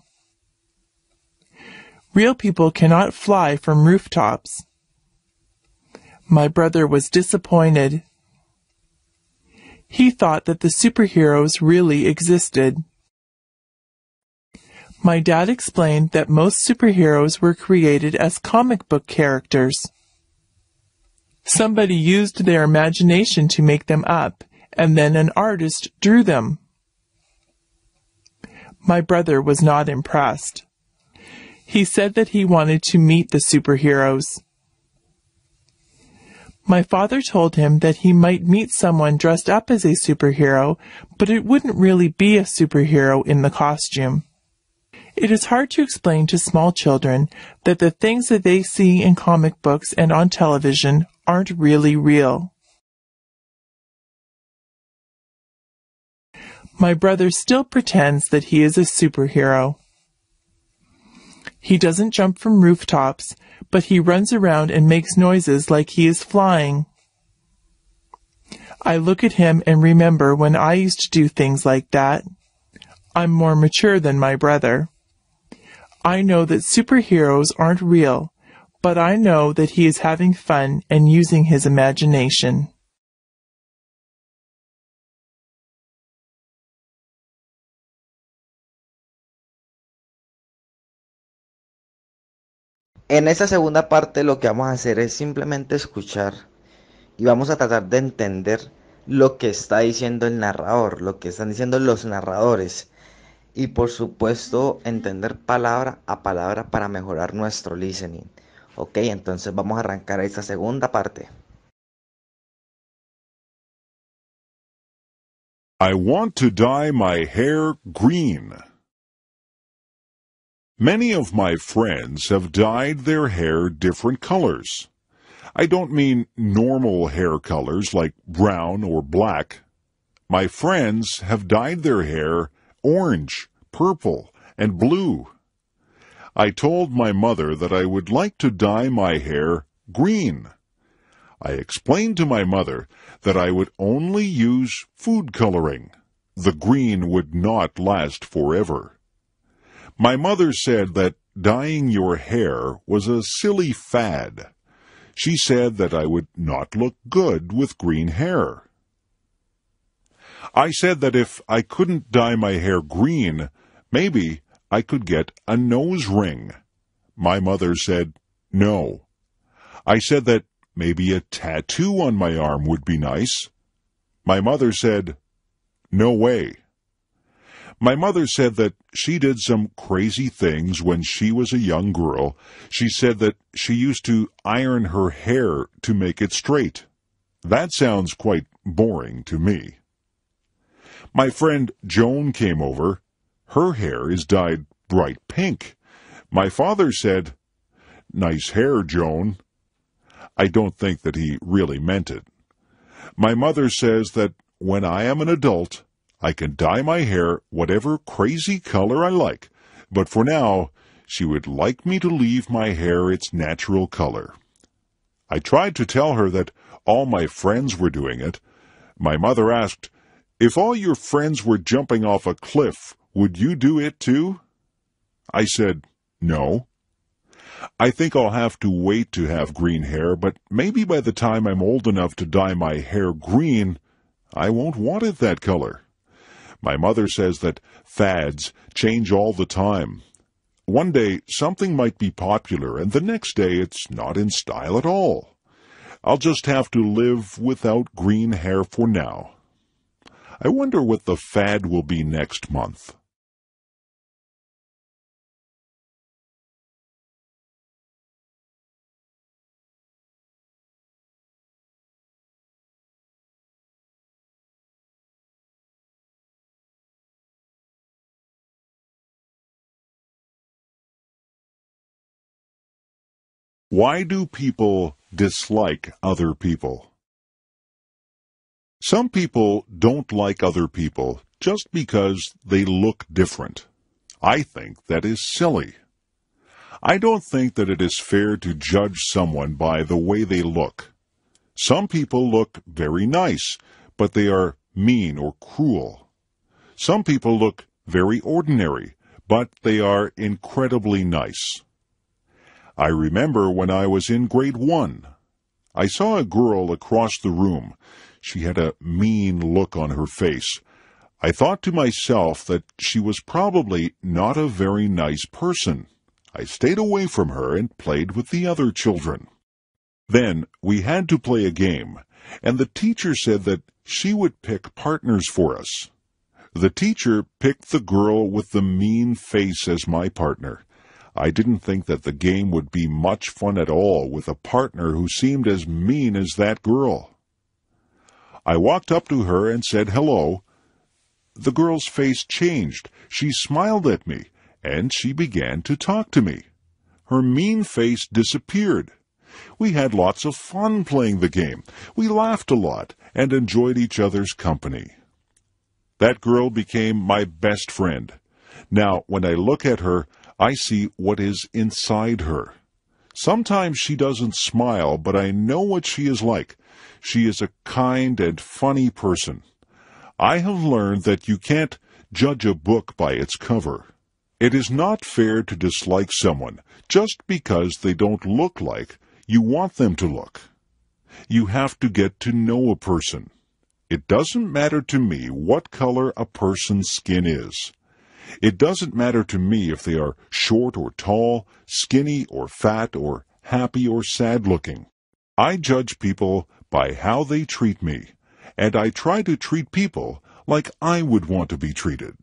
Speaker 3: Real people cannot fly from rooftops. My brother was disappointed. He thought that the superheroes really existed. My dad explained that most superheroes were created as comic book characters. Somebody used their imagination to make them up, and then an artist drew them. My brother was not impressed. He said that he wanted to meet the superheroes. My father told him that he might meet someone dressed up as a superhero, but it wouldn't really be a superhero in the costume. It is hard to explain to small children that the things that they see in comic books and on television aren't really real. My brother still pretends that he is a superhero. He doesn't jump from rooftops, but he runs around and makes noises like he is flying. I look at him and remember when I used to do things like that. I'm more mature than my brother. I know that superheroes aren't real, but I know that he is having fun and using his imagination.
Speaker 1: En esta segunda parte lo que vamos a hacer es simplemente escuchar y vamos a tratar de entender lo que está diciendo el narrador, lo que están diciendo los narradores y por supuesto entender palabra a palabra para mejorar nuestro listening. Ok, entonces vamos a arrancar esta segunda parte.
Speaker 2: I want to dye my hair green. Many of my friends have dyed their hair different colors. I don't mean normal hair colors like brown or black. My friends have dyed their hair orange, purple, and blue. I told my mother that I would like to dye my hair green. I explained to my mother that I would only use food coloring. The green would not last forever. My mother said that dyeing your hair was a silly fad. She said that I would not look good with green hair. I said that if I couldn't dye my hair green, maybe I could get a nose ring. My mother said no. I said that maybe a tattoo on my arm would be nice. My mother said, no way. My mother said that she did some crazy things when she was a young girl. She said that she used to iron her hair to make it straight. That sounds quite boring to me. My friend Joan came over. Her hair is dyed bright pink. My father said, nice hair, Joan. I don't think that he really meant it. My mother says that when I am an adult, I can dye my hair whatever crazy color I like, but for now, she would like me to leave my hair its natural color. I tried to tell her that all my friends were doing it. My mother asked, if all your friends were jumping off a cliff, would you do it too? I said, no. I think I'll have to wait to have green hair, but maybe by the time I'm old enough to dye my hair green, I won't want it that color. My mother says that fads change all the time. One day something might be popular, and the next day it's not in style at all. I'll just have to live without green hair for now. I wonder what the fad will be next month. Why do people dislike other people? Some people don't like other people just because they look different. I think that is silly. I don't think that it is fair to judge someone by the way they look. Some people look very nice, but they are mean or cruel. Some people look very ordinary, but they are incredibly nice. I remember when I was in grade 1. I saw a girl across the room. She had a mean look on her face. I thought to myself that she was probably not a very nice person. I stayed away from her and played with the other children. Then we had to play a game, and the teacher said that she would pick partners for us. The teacher picked the girl with the mean face as my partner. I didn't think that the game would be much fun at all with a partner who seemed as mean as that girl. I walked up to her and said hello. The girl's face changed. She smiled at me, and she began to talk to me. Her mean face disappeared. We had lots of fun playing the game. We laughed a lot and enjoyed each other's company. That girl became my best friend. Now, when I look at her, I see what is inside her. Sometimes she doesn't smile, but I know what she is like. She is a kind and funny person. I have learned that you can't judge a book by its cover. It is not fair to dislike someone just because they don't look like you want them to look. You have to get to know a person. It doesn't matter to me what color a person's skin is. It doesn't matter to me if they are short or tall, skinny or fat, or happy or sad looking. I judge people by how they treat me, and I try to treat people like I would want to be treated.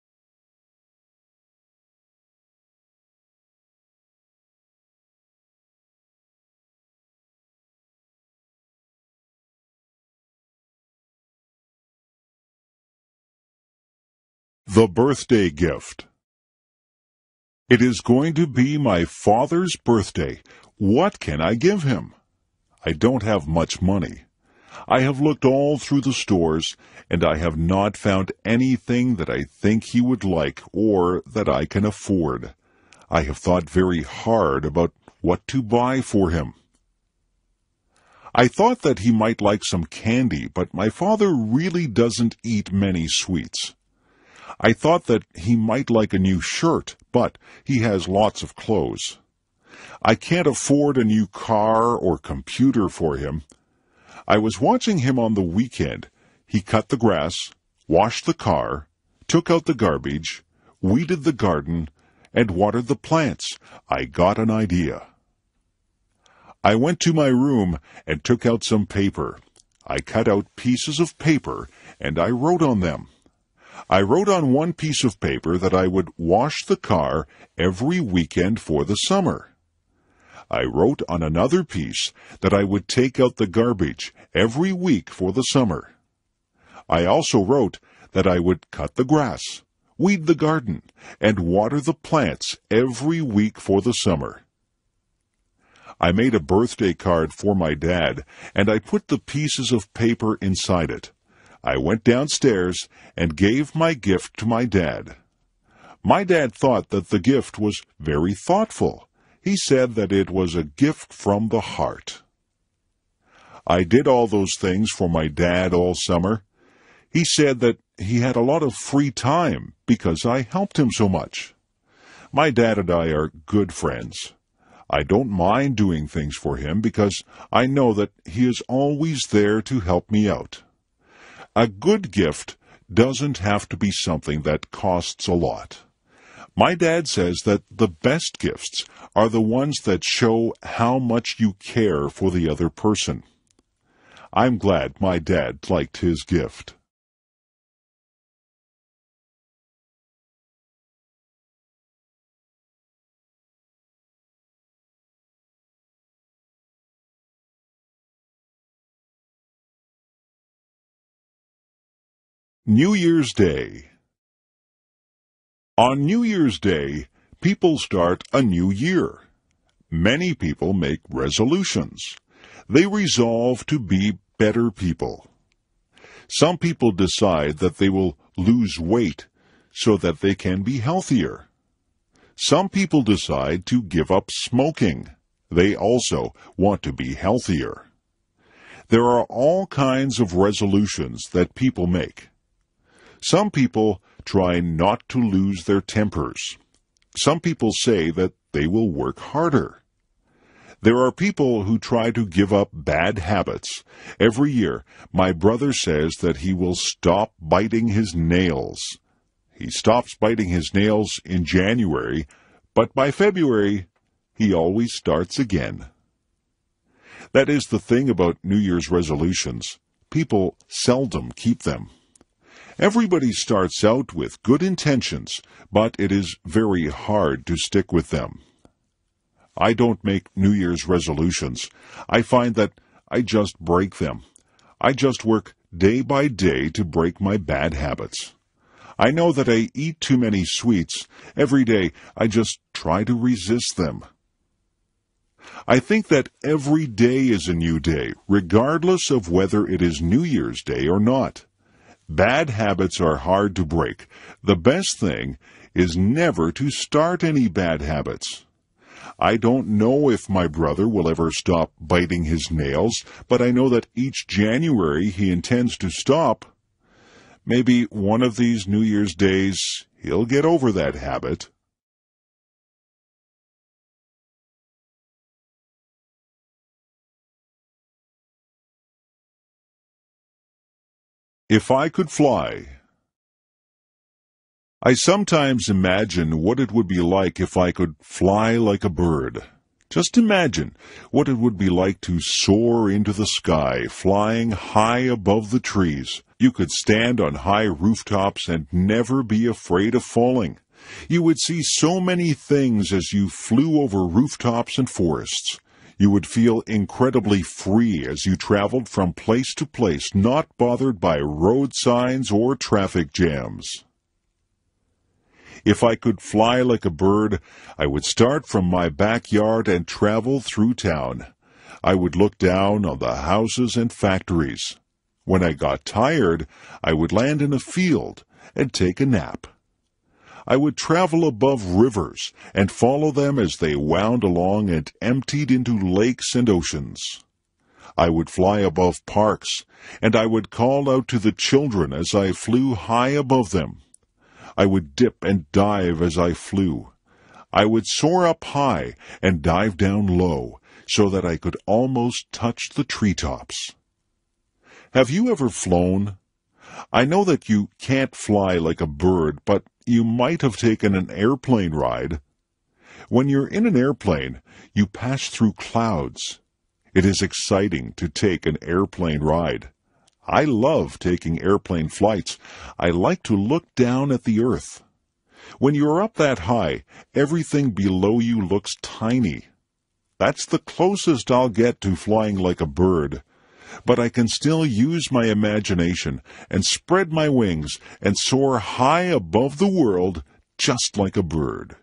Speaker 2: The birthday gift. It is going to be my father's birthday. What can I give him? I don't have much money. I have looked all through the stores, and I have not found anything that I think he would like or that I can afford. I have thought very hard about what to buy for him. I thought that he might like some candy, but my father really doesn't eat many sweets. I thought that he might like a new shirt, but he has lots of clothes. I can't afford a new car or computer for him. I was watching him on the weekend. He cut the grass, washed the car, took out the garbage, weeded the garden, and watered the plants. I got an idea. I went to my room and took out some paper. I cut out pieces of paper, and I wrote on them. I wrote on one piece of paper that I would wash the car every weekend for the summer. I wrote on another piece that I would take out the garbage every week for the summer. I also wrote that I would cut the grass, weed the garden, and water the plants every week for the summer. I made a birthday card for my dad, and I put the pieces of paper inside it. I went downstairs and gave my gift to my dad. My dad thought that the gift was very thoughtful. He said that it was a gift from the heart. I did all those things for my dad all summer. He said that he had a lot of free time because I helped him so much. My dad and I are good friends. I don't mind doing things for him because I know that he is always there to help me out. A good gift doesn't have to be something that costs a lot. My dad says that the best gifts are the ones that show how much you care for the other person. I'm glad my dad liked his gift. New Year's Day. On New Year's Day, people start a new year. Many people make resolutions. They resolve to be better people. Some people decide that they will lose weight so that they can be healthier. Some people decide to give up smoking. They also want to be healthier. There are all kinds of resolutions that people make. Some people try not to lose their tempers. Some people say that they will work harder. There are people who try to give up bad habits. Every year, my brother says that he will stop biting his nails. He stops biting his nails in January, but by February, he always starts again. That is the thing about New Year's resolutions. People seldom keep them. Everybody starts out with good intentions, but it is very hard to stick with them. I don't make New Year's resolutions. I find that I just break them. I just work day by day to break my bad habits. I know that I eat too many sweets. Every day I just try to resist them. I think that every day is a new day, regardless of whether it is New Year's Day or not. Bad habits are hard to break. The best thing is never to start any bad habits. I don't know if my brother will ever stop biting his nails, but I know that each January he intends to stop. Maybe one of these New Year's days he'll get over that habit. If I could fly. I sometimes imagine what it would be like if I could fly like a bird. Just imagine what it would be like to soar into the sky, flying high above the trees. You could stand on high rooftops and never be afraid of falling. You would see so many things as you flew over rooftops and forests. You would feel incredibly free as you traveled from place to place, not bothered by road signs or traffic jams. If I could fly like a bird, I would start from my backyard and travel through town. I would look down on the houses and factories. When I got tired, I would land in a field and take a nap. I would travel above rivers and follow them as they wound along and emptied into lakes and oceans. I would fly above parks, and I would call out to the children as I flew high above them. I would dip and dive as I flew. I would soar up high and dive down low so that I could almost touch the treetops. Have you ever flown? I know that you can't fly like a bird, but you might have taken an airplane ride. When you're in an airplane, you pass through clouds. It is exciting to take an airplane ride. I love taking airplane flights. I like to look down at the earth. When you're up that high, everything below you looks tiny. That's the closest I'll get to flying like a bird. But I can still use my imagination and spread my wings and soar high above the world just like a bird.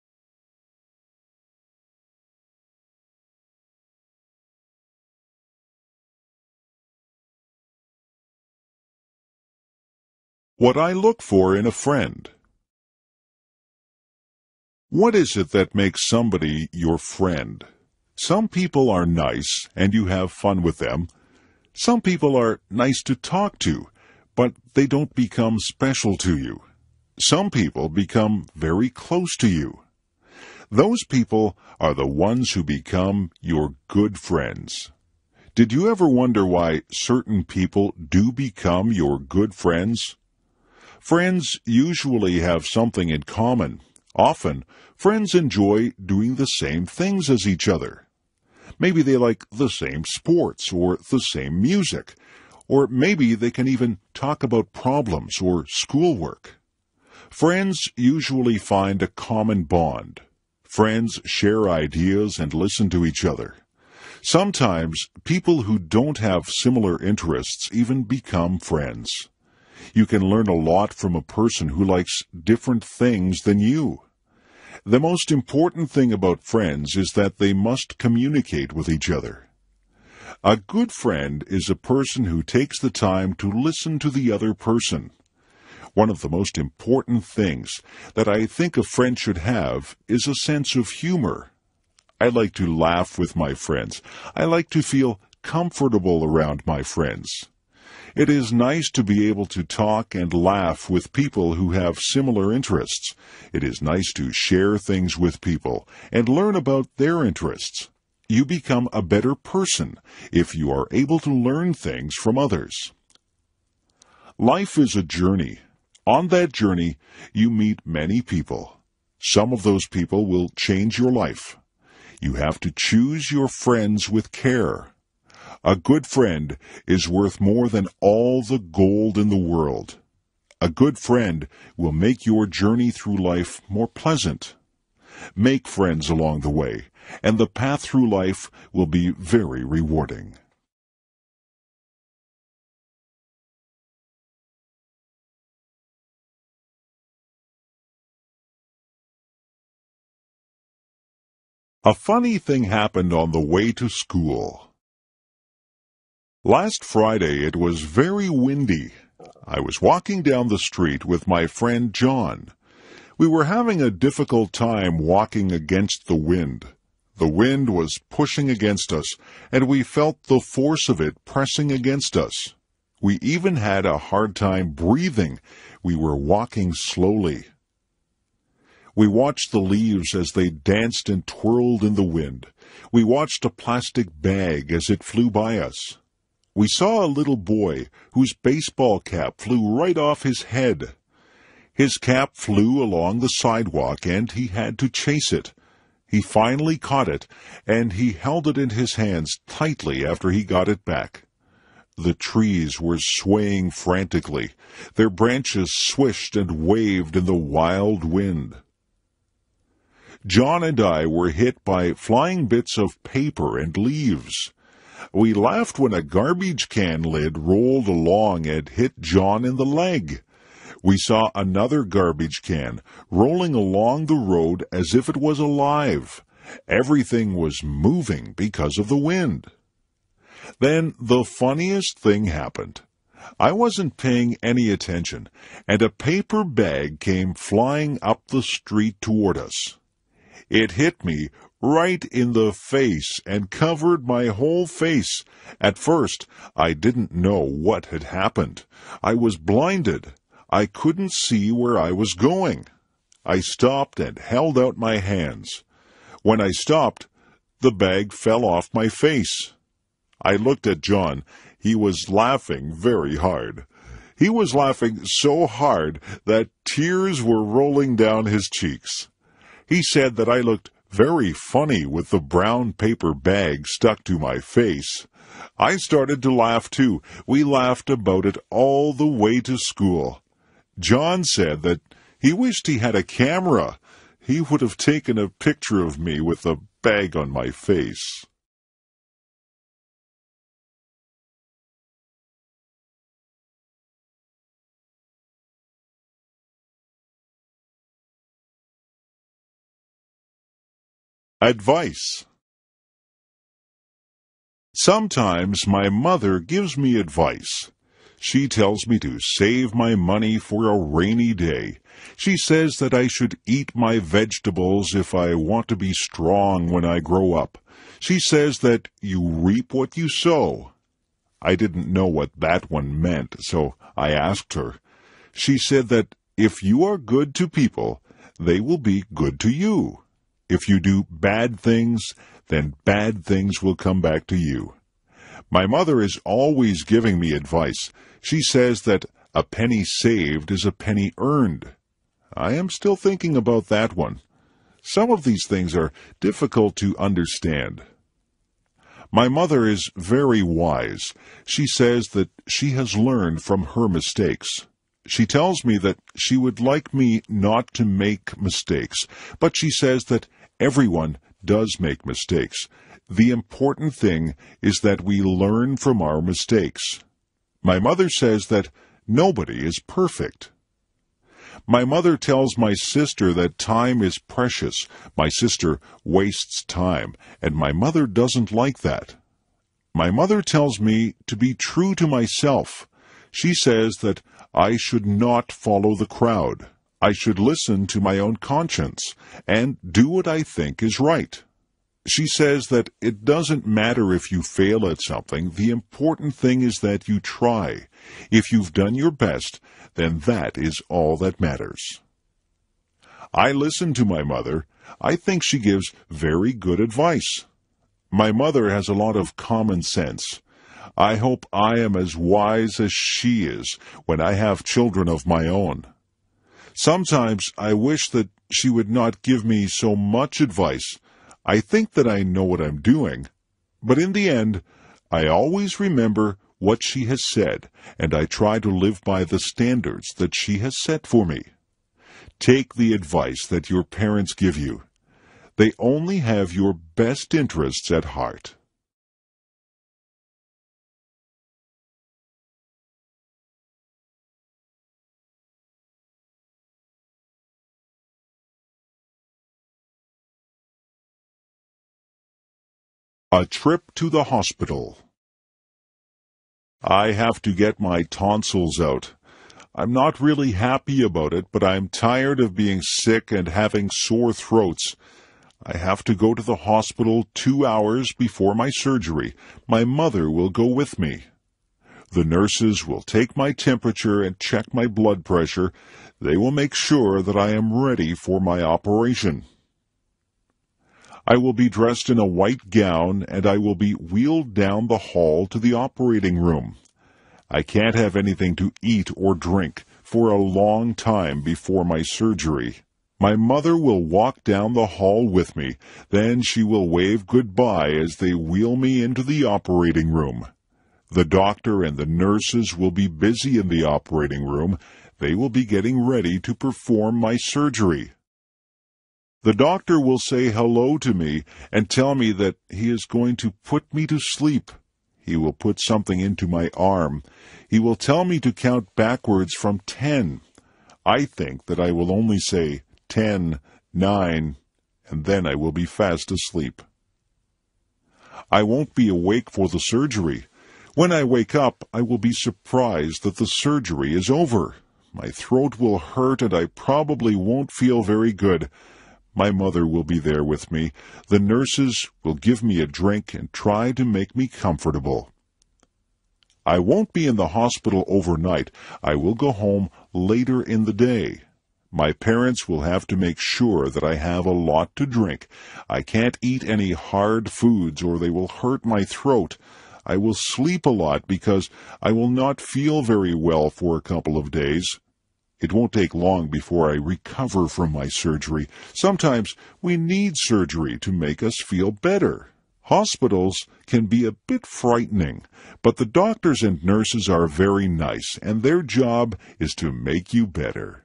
Speaker 2: What I look for in a friend. What is it that makes somebody your friend? Some people are nice and you have fun with them. Some people are nice to talk to, but they don't become special to you. Some people become very close to you. Those people are the ones who become your good friends. Did you ever wonder why certain people do become your good friends? Friends usually have something in common. Often, friends enjoy doing the same things as each other. Maybe they like the same sports or the same music, or maybe they can even talk about problems or schoolwork. Friends usually find a common bond. Friends share ideas and listen to each other. Sometimes people who don't have similar interests even become friends. You can learn a lot from a person who likes different things than you. The most important thing about friends is that they must communicate with each other. A good friend is a person who takes the time to listen to the other person. One of the most important things that I think a friend should have is a sense of humor. I like to laugh with my friends. I like to feel comfortable around my friends. It is nice to be able to talk and laugh with people who have similar interests. It is nice to share things with people and learn about their interests. You become a better person if you are able to learn things from others. Life is a journey. On that journey, you meet many people. Some of those people will change your life. You have to choose your friends with care. A good friend is worth more than all the gold in the world. A good friend will make your journey through life more pleasant. Make friends along the way, and the path through life will be very rewarding. A funny thing happened on the way to school. Last Friday it was very windy. I was walking down the street with my friend John. We were having a difficult time walking against the wind. The wind was pushing against us, and we felt the force of it pressing against us. We even had a hard time breathing. We were walking slowly. We watched the leaves as they danced and twirled in the wind. We watched a plastic bag as it flew by us. We saw a little boy whose baseball cap flew right off his head. His cap flew along the sidewalk, and he had to chase it. He finally caught it, and he held it in his hands tightly after he got it back. The trees were swaying frantically. Their branches swished and waved in the wild wind. John and I were hit by flying bits of paper and leaves. We laughed when a garbage can lid rolled along and hit John in the leg. We saw another garbage can rolling along the road as if it was alive. Everything was moving because of the wind. Then the funniest thing happened. I wasn't paying any attention, and a paper bag came flying up the street toward us. It hit me right in the face and covered my whole face. At first, I didn't know what had happened. I was blinded. I couldn't see where I was going. I stopped and held out my hands. When I stopped, the bag fell off my face. I looked at John. He was laughing very hard. He was laughing so hard that tears were rolling down his cheeks. He said that I looked very funny with the brown paper bag stuck to my face. I started to laugh too. We laughed about it all the way to school. John said that he wished he had a camera. He would have taken a picture of me with the bag on my face. Advice. Sometimes my mother gives me advice. She tells me to save my money for a rainy day. She says that I should eat my vegetables if I want to be strong when I grow up. She says that you reap what you sow. I didn't know what that one meant, so I asked her. She said that if you are good to people, they will be good to you. If you do bad things, then bad things will come back to you. My mother is always giving me advice. She says that a penny saved is a penny earned. I am still thinking about that one. Some of these things are difficult to understand. My mother is very wise. She says that she has learned from her mistakes. She tells me that she would like me not to make mistakes, but she says that everyone does make mistakes. The important thing is that we learn from our mistakes. My mother says that nobody is perfect. My mother tells my sister that time is precious. My sister wastes time, and my mother doesn't like that. My mother tells me to be true to myself. She says that I should not follow the crowd. I should listen to my own conscience and do what I think is right. She says that it doesn't matter if you fail at something. The important thing is that you try. If you've done your best, then that is all that matters. I listen to my mother. I think she gives very good advice. My mother has a lot of common sense. I hope I am as wise as she is when I have children of my own. Sometimes I wish that she would not give me so much advice. I think that I know what I'm doing, but in the end, I always remember what she has said, and I try to live by the standards that she has set for me. Take the advice that your parents give you. They only have your best interests at heart. A trip to the hospital. I have to get my tonsils out. I'm not really happy about it, but I'm tired of being sick and having sore throats. I have to go to the hospital 2 hours before my surgery. My mother will go with me. The nurses will take my temperature and check my blood pressure. They will make sure that I am ready for my operation. I will be dressed in a white gown, and I will be wheeled down the hall to the operating room. I can't have anything to eat or drink for a long time before my surgery. My mother will walk down the hall with me. Then she will wave goodbye as they wheel me into the operating room. The doctor and the nurses will be busy in the operating room. They will be getting ready to perform my surgery. The doctor will say hello to me and tell me that he is going to put me to sleep. He will put something into my arm. He will tell me to count backwards from 10. I think that I will only say 10, 9, and then I will be fast asleep. I won't be awake for the surgery. When I wake up, I will be surprised that the surgery is over. My throat will hurt and I probably won't feel very good. My mother will be there with me. The nurses will give me a drink and try to make me comfortable. I won't be in the hospital overnight. I will go home later in the day. My parents will have to make sure that I have a lot to drink. I can't eat any hard foods or they will hurt my throat. I will sleep a lot because I will not feel very well for a couple of days. It won't take long before I recover from my surgery. Sometimes we need surgery to make us feel better. Hospitals can be a bit frightening, but the doctors and nurses are very nice, and their job is to make you better.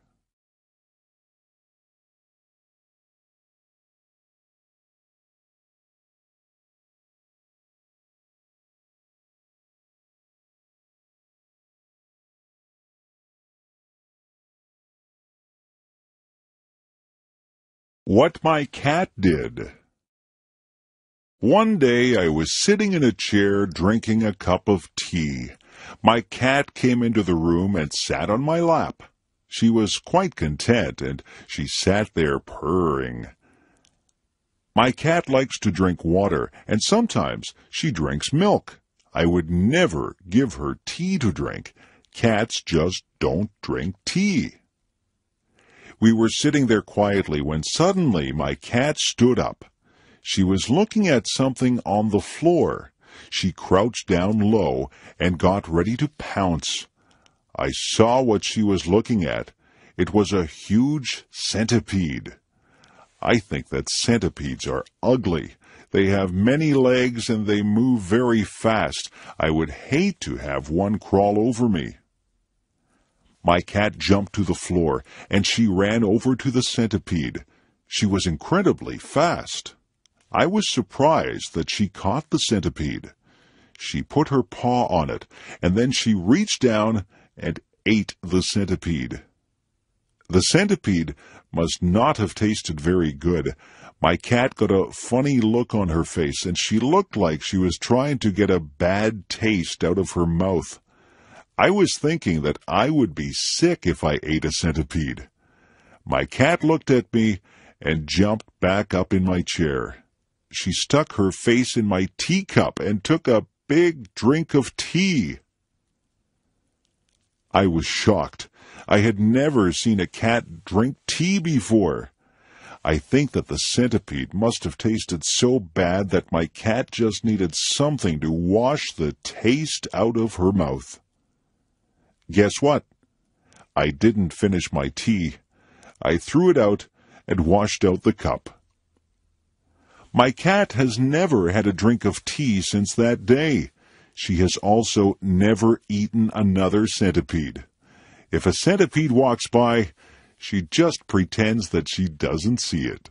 Speaker 2: What my cat did. One day I was sitting in a chair drinking a cup of tea. My cat came into the room and sat on my lap. She was quite content, and she sat there purring. My cat likes to drink water, and sometimes she drinks milk. I would never give her tea to drink. Cats just don't drink tea. We were sitting there quietly when suddenly my cat stood up. She was looking at something on the floor. She crouched down low and got ready to pounce. I saw what she was looking at. It was a huge centipede. I think that centipedes are ugly. They have many legs and they move very fast. I would hate to have one crawl over me. My cat jumped to the floor, and she ran over to the centipede. She was incredibly fast. I was surprised that she caught the centipede. She put her paw on it, and then she reached down and ate the centipede. The centipede must not have tasted very good. My cat got a funny look on her face, and she looked like she was trying to get a bad taste out of her mouth. I was thinking that I would be sick if I ate a centipede. My cat looked at me and jumped back up in my chair. She stuck her face in my teacup and took a big drink of tea. I was shocked. I had never seen a cat drink tea before. I think that the centipede must have tasted so bad that my cat just needed something to wash the taste out of her mouth. Guess what? I didn't finish my tea. I threw it out and washed out the cup. My cat has never had a drink of tea since that day. She has also never eaten another centipede. If a centipede walks by, she just pretends that she doesn't see it.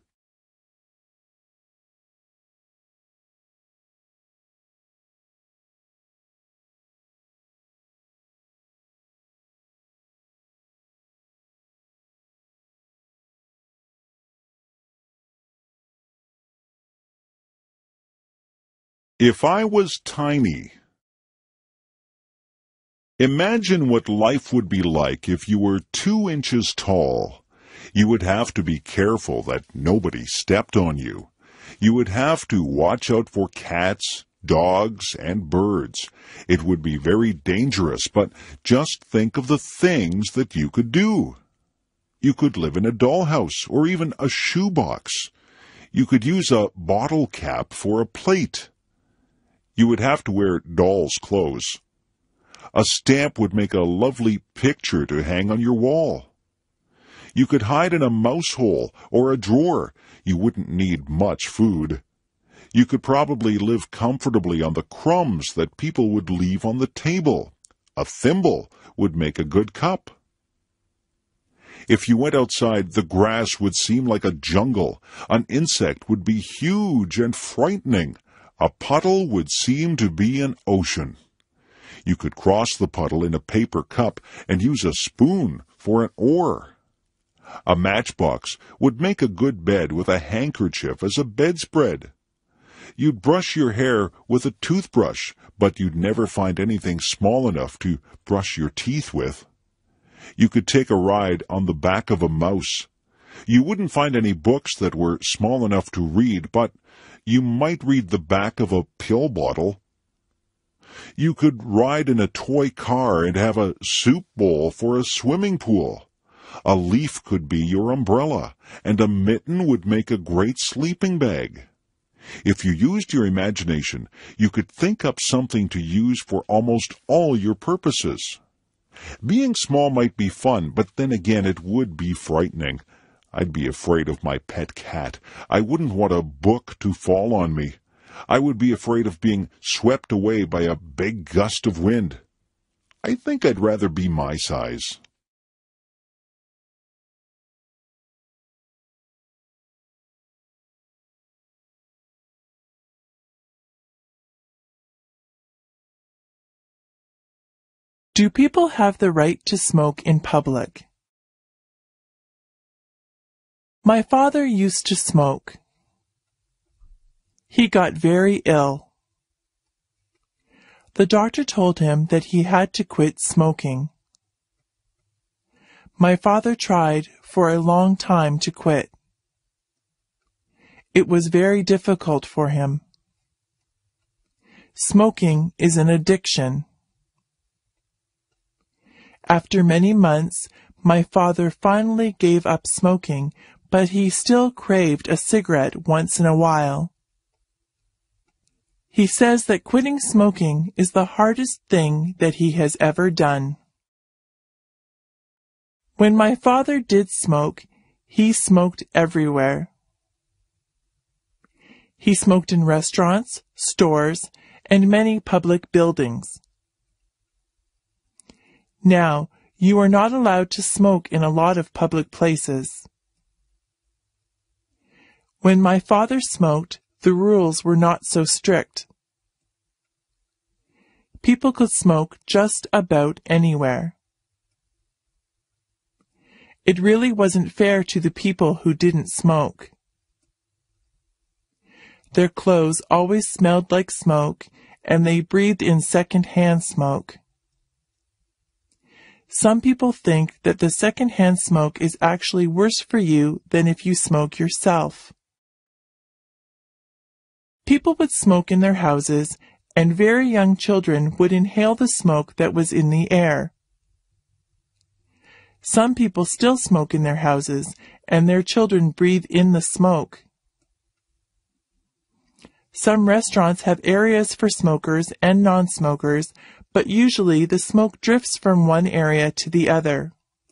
Speaker 2: If I was tiny. Imagine what life would be like if you were 2 inches tall. You would have to be careful that nobody stepped on you. You would have to watch out for cats, dogs, and birds. It would be very dangerous, but just think of the things that you could do. You could live in a dollhouse or even a shoebox. You could use a bottle cap for a plate. You would have to wear doll's clothes. A stamp would make a lovely picture to hang on your wall. You could hide in a mouse hole or a drawer. You wouldn't need much food. You could probably live comfortably on the crumbs that people would leave on the table. A thimble would make a good cup. If you went outside, the grass would seem like a jungle. An insect would be huge and frightening. A puddle would seem to be an ocean. You could cross the puddle in a paper cup and use a spoon for an oar. A matchbox would make a good bed with a handkerchief as a bedspread. You'd brush your hair with a toothbrush, but you'd never find anything small enough to brush your teeth with. You could take a ride on the back of a mouse. You wouldn't find any books that were small enough to read, but you might read the back of a pill bottle. You could ride in a toy car and have a soup bowl for a swimming pool. A leaf could be your umbrella, and a mitten would make a great sleeping bag. If you used your imagination, you could think up something to use for almost all your purposes. Being small might be fun, but then again it would be frightening. I'd be afraid of my pet cat. I wouldn't want a book to fall on me. I would be afraid of being swept away by a big gust of wind. I think I'd rather be my size.
Speaker 3: Do people have the right to smoke in public? My father used to smoke. He got very ill. The doctor told him that he had to quit smoking. My father tried for a long time to quit. It was very difficult for him. Smoking is an addiction. After many months, my father finally gave up smoking, but he still craved a cigarette once in a while. He says that quitting smoking is the hardest thing that he has ever done. When my father did smoke, he smoked everywhere. He smoked in restaurants, stores, and many public buildings. Now, you are not allowed to smoke in a lot of public places. When my father smoked, the rules were not so strict. People could smoke just about anywhere. It really wasn't fair to the people who didn't smoke. Their clothes always smelled like smoke, and they breathed in second-hand smoke. Some people think that the second-hand smoke is actually worse for you than if you smoke yourself. People would smoke in their houses, and very young children would inhale the smoke that was in the air. Some people still smoke in their houses, and their children breathe in the smoke. Some restaurants have areas for smokers and non-smokers, but usually the smoke drifts from one area to the other.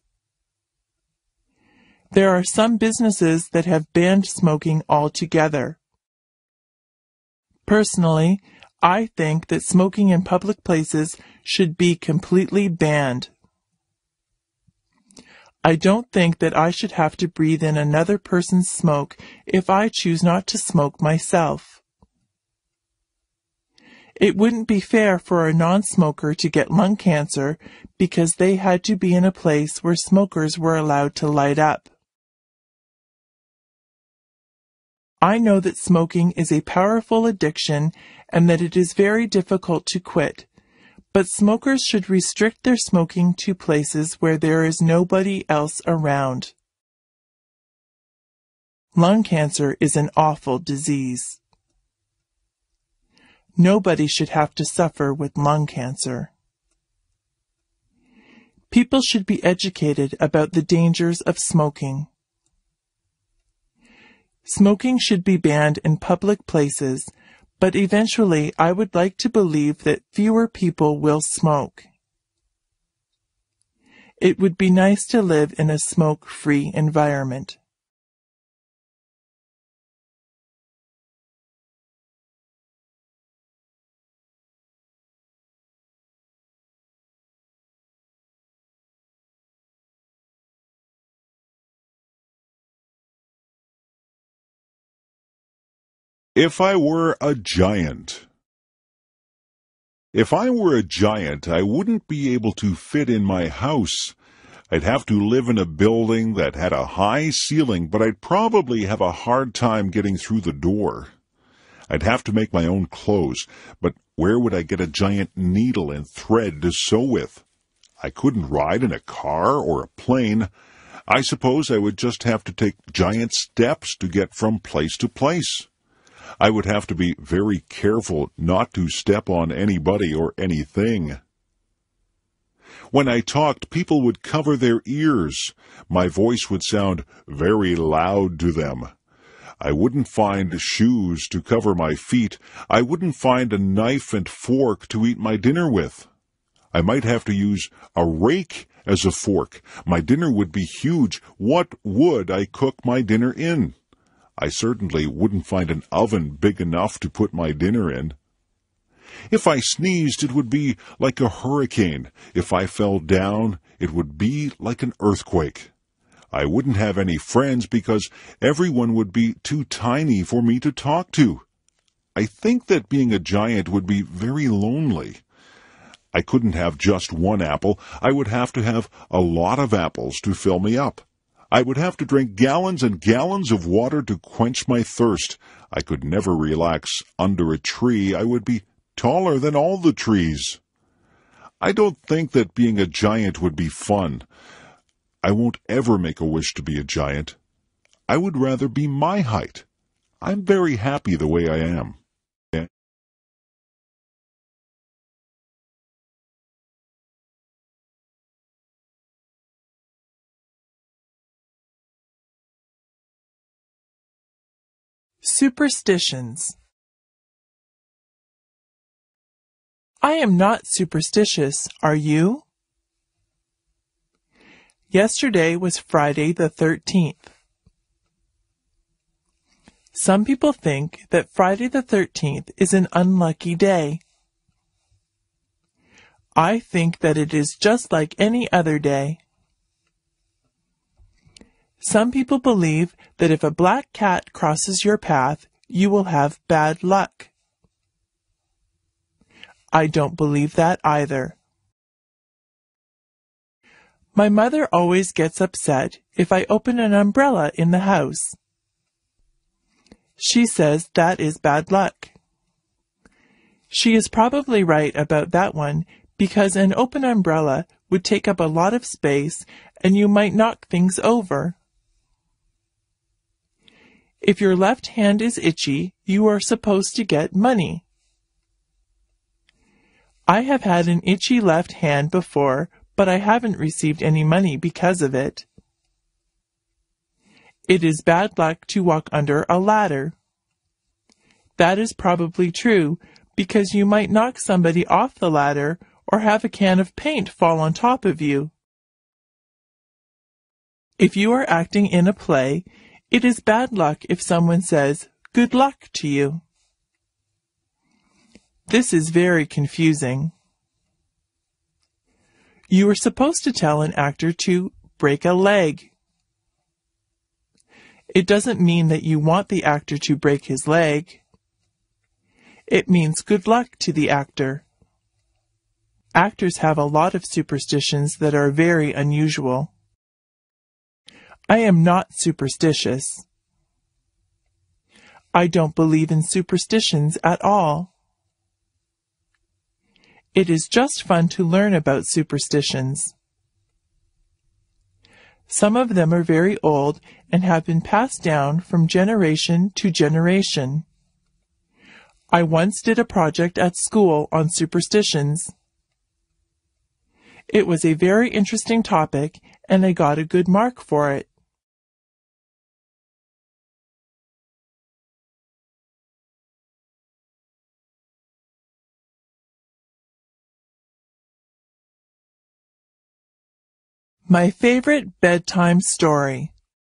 Speaker 3: There are some businesses that have banned smoking altogether. Personally, I think that smoking in public places should be completely banned. I don't think that I should have to breathe in another person's smoke if I choose not to smoke myself. It wouldn't be fair for a non-smoker to get lung cancer because they had to be in a place where smokers were allowed to light up. I know that smoking is a powerful addiction and that it is very difficult to quit, but smokers should restrict their smoking to places where there is nobody else around. Lung cancer is an awful disease. Nobody should have to suffer with lung cancer. People should be educated about the dangers of smoking. Smoking should be banned in public places, but eventually I would like to believe that fewer people will smoke. It would be nice to live in a smoke-free environment.
Speaker 2: If I were a giant. If I were a giant, I wouldn't be able to fit in my house. I'd have to live in a building that had a high ceiling, but I'd probably have a hard time getting through the door. I'd have to make my own clothes, but where would I get a giant needle and thread to sew with? I couldn't ride in a car or a plane. I suppose I would just have to take giant steps to get from place to place. I would have to be very careful not to step on anybody or anything. When I talked, people would cover their ears. My voice would sound very loud to them. I wouldn't find shoes to cover my feet. I wouldn't find a knife and fork to eat my dinner with. I might have to use a rake as a fork. My dinner would be huge. What would I cook my dinner in? I certainly wouldn't find an oven big enough to put my dinner in. If I sneezed, it would be like a hurricane. If I fell down, it would be like an earthquake. I wouldn't have any friends because everyone would be too tiny for me to talk to. I think that being a giant would be very lonely. I couldn't have just one apple. I would have to have a lot of apples to fill me up. I would have to drink gallons and gallons of water to quench my thirst. I could never relax under a tree. I would be taller than all the trees. I don't think that being a giant would be fun. I won't ever make a wish to be a giant. I would rather be my height. I'm very happy the way I am.
Speaker 3: Superstitions. I am not superstitious, are you? Yesterday was Friday the 13th. Some people think that Friday the 13th is an unlucky day. I think that it is just like any other day. Some people believe that if a black cat crosses your path, you will have bad luck. I don't believe that either. My mother always gets upset if I open an umbrella in the house. She says that is bad luck. She is probably right about that one because an open umbrella would take up a lot of space and you might knock things over. If your left hand is itchy, you are supposed to get money. I have had an itchy left hand before, but I haven't received any money because of it. It is bad luck to walk under a ladder. That is probably true because you might knock somebody off the ladder or have a can of paint fall on top of you. If you are acting in a play, it is bad luck if someone says, "Good luck" to you. This is very confusing. You are supposed to tell an actor to break a leg. It doesn't mean that you want the actor to break his leg. It means good luck to the actor. Actors have a lot of superstitions that are very unusual. I am not superstitious. I don't believe in superstitions at all. It is just fun to learn about superstitions. Some of them are very old and have been passed down from generation to generation. I once did a project at school on superstitions. It was a very interesting topic and I got a good mark for it. My favorite bedtime story.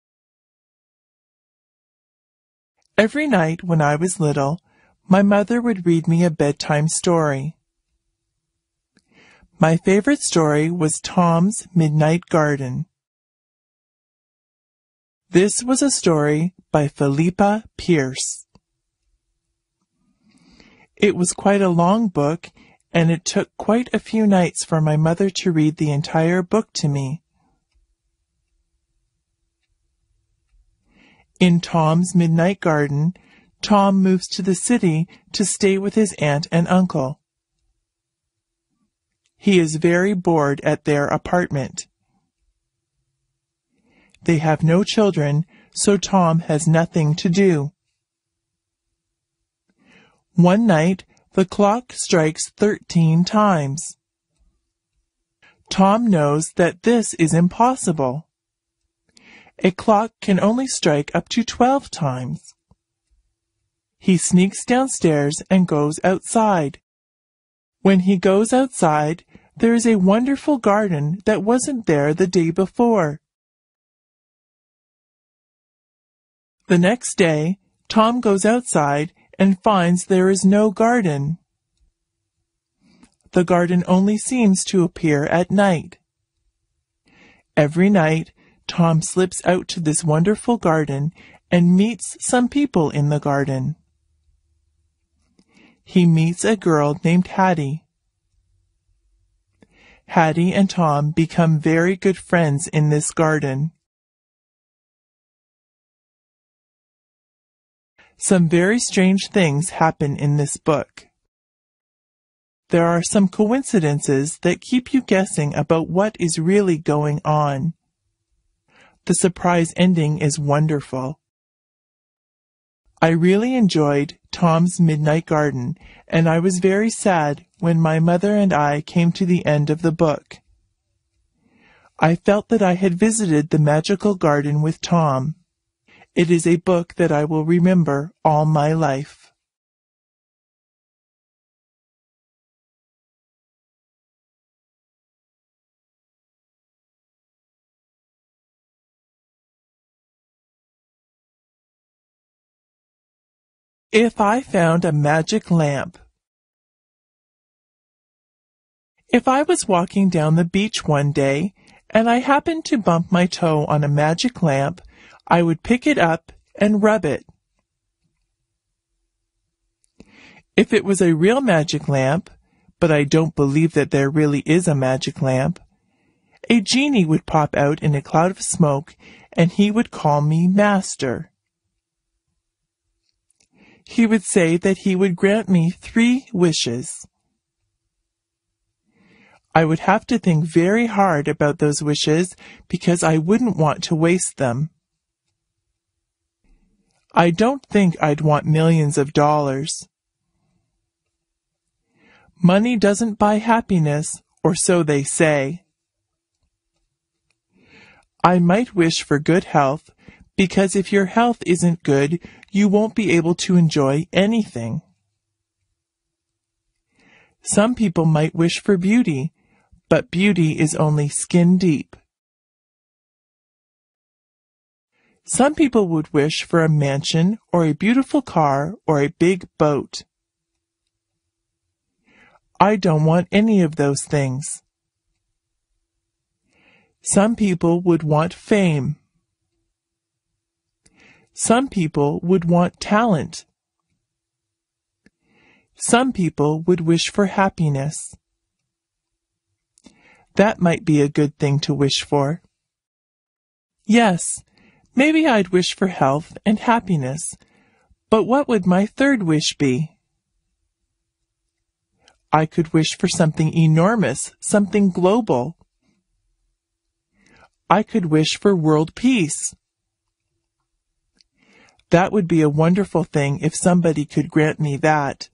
Speaker 3: Every night when I was little, my mother would read me a bedtime story. My favorite story was Tom's Midnight Garden. This was a story by Philippa Pierce. It was quite a long book, and it took quite a few nights for my mother to read the entire book to me. In Tom's Midnight Garden, Tom moves to the city to stay with his aunt and uncle. He is very bored at their apartment. They have no children, so Tom has nothing to do. One night, the clock strikes 13 times. Tom knows that this is impossible. A clock can only strike up to 12 times. He sneaks downstairs and goes outside. When he goes outside, there is a wonderful garden that wasn't there the day before. The next day, Tom goes outside and finds there is no garden. The garden only seems to appear at night. Every night, Tom slips out to this wonderful garden and meets some people in the garden. He meets a girl named Hattie. Hattie and Tom become very good friends in this garden. Some very strange things happen in this book. There are some coincidences that keep you guessing about what is really going on. The surprise ending is wonderful. I really enjoyed Tom's Midnight Garden, and I was very sad when my mother and I came to the end of the book. I felt that I had visited the magical garden with Tom. It is a book that I will remember all my life. If I found a magic lamp. If I was walking down the beach one day and I happened to bump my toe on a magic lamp, I would pick it up and rub it. If it was a real magic lamp, but I don't believe that there really is a magic lamp, a genie would pop out in a cloud of smoke, and he would call me master. He would say that he would grant me 3 wishes. I would have to think very hard about those wishes because I wouldn't want to waste them. I don't think I'd want millions of dollars. Money doesn't buy happiness, or so they say. I might wish for good health, because if your health isn't good, you won't be able to enjoy anything. Some people might wish for beauty, but beauty is only skin deep. Some people would wish for a mansion or a beautiful car or a big boat. I don't want any of those things. Some people would want fame. Some people would want talent. Some people would wish for happiness. That might be a good thing to wish for. Yes, maybe I'd wish for health and happiness, but what would my 3rd wish be? I could wish for something enormous, something global. I could wish for world peace. That would be a wonderful thing if somebody could grant me that.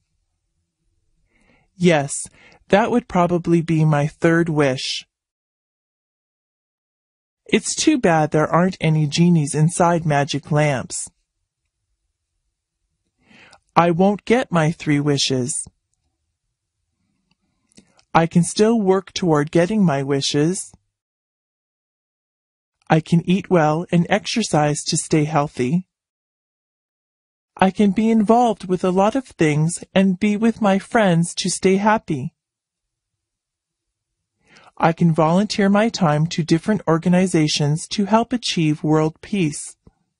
Speaker 3: Yes, that would probably be my 3rd wish. It's too bad there aren't any genies inside magic lamps. I won't get my 3 wishes. I can still work toward getting my wishes. I can eat well and exercise to stay healthy. I can be involved with a lot of things and be with my friends to stay happy. I can volunteer my time to different organizations to help achieve world peace.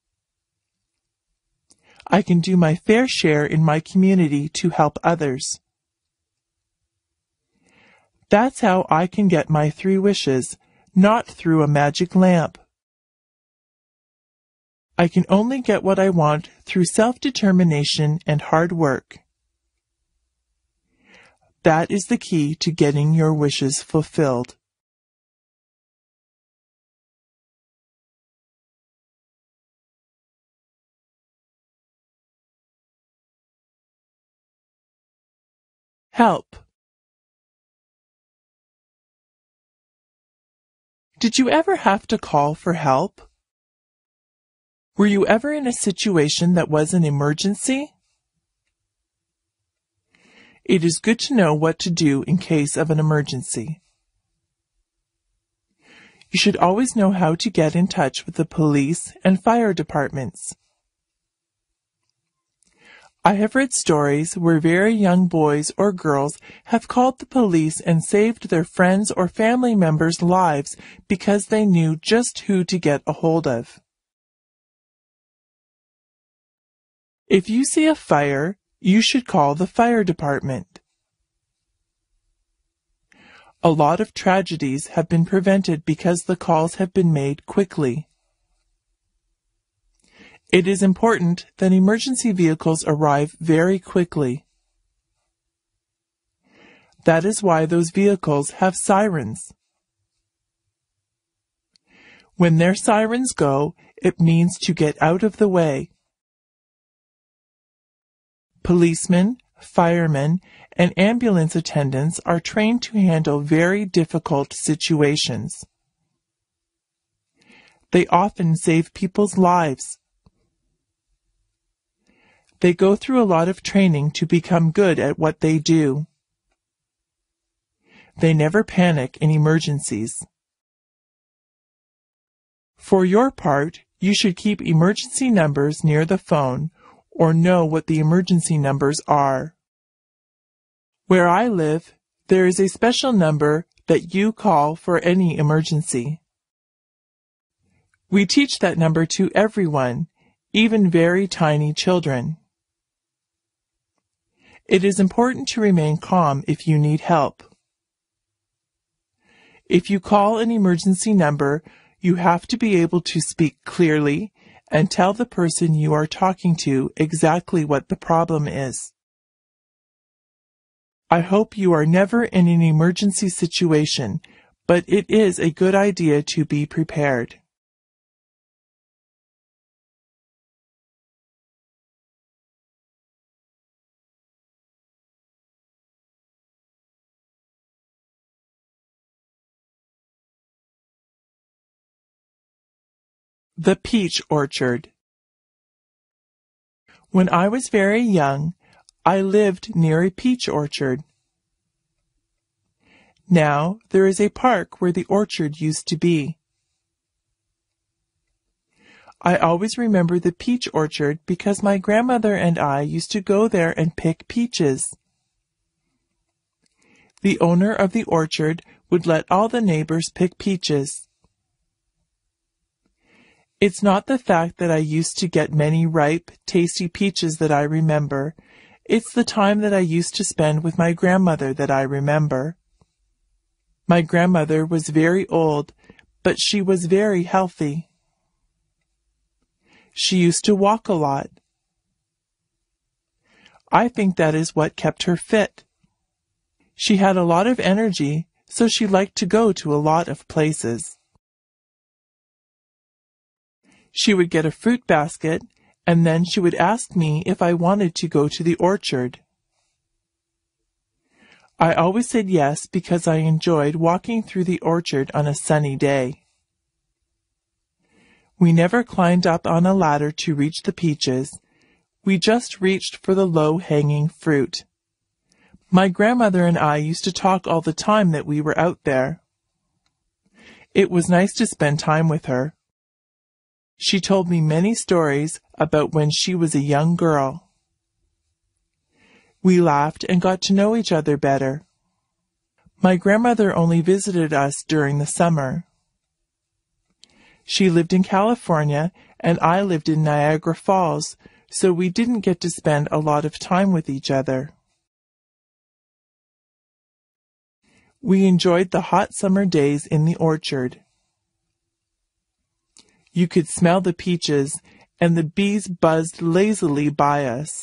Speaker 3: I can do my fair share in my community to help others. That's how I can get my 3 wishes, not through a magic lamp. I can only get what I want through self-determination and hard work. That is the key to getting your wishes fulfilled. Help. Did you ever have to call for help? Were you ever in a situation that was an emergency? It is good to know what to do in case of an emergency. You should always know how to get in touch with the police and fire departments. I have read stories where very young boys or girls have called the police and saved their friends' or family members' lives because they knew just who to get a hold of. If you see a fire, you should call the fire department. A lot of tragedies have been prevented because the calls have been made quickly. It is important that emergency vehicles arrive very quickly. That is why those vehicles have sirens. When their sirens go, it means to get out of the way. Policemen, firemen, and ambulance attendants are trained to handle very difficult situations. They often save people's lives. They go through a lot of training to become good at what they do. They never panic in emergencies. For your part, you should keep emergency numbers near the phone or know what the emergency numbers are. Where I live, there is a special number that you call for any emergency. We teach that number to everyone, even very tiny children. It is important to remain calm if you need help. If you call an emergency number, you have to be able to speak clearly and tell the person you are talking to exactly what the problem is. I hope you are never in an emergency situation, but it is a good idea to be prepared. The peach orchard. When I was very young, I lived near a peach orchard. Now there is a park where the orchard used to be. I always remember the peach orchard because my grandmother and I used to go there and pick peaches. The owner of the orchard would let all the neighbors pick peaches. It's not the fact that I used to get many ripe, tasty peaches that I remember. It's the time that I used to spend with my grandmother that I remember. My grandmother was very old, but she was very healthy. She used to walk a lot. I think that is what kept her fit. She had a lot of energy, so she liked to go to a lot of places. She would get a fruit basket, and then she would ask me if I wanted to go to the orchard. I always said yes because I enjoyed walking through the orchard on a sunny day. We never climbed up on a ladder to reach the peaches. We just reached for the low-hanging fruit. My grandmother and I used to talk all the time that we were out there. It was nice to spend time with her. She told me many stories about when she was a young girl. We laughed and got to know each other better. My grandmother only visited us during the summer. She lived in California and I lived in Niagara Falls, so we didn't get to spend a lot of time with each other. We enjoyed the hot summer days in the orchard. You could smell the peaches, and the bees buzzed lazily by us.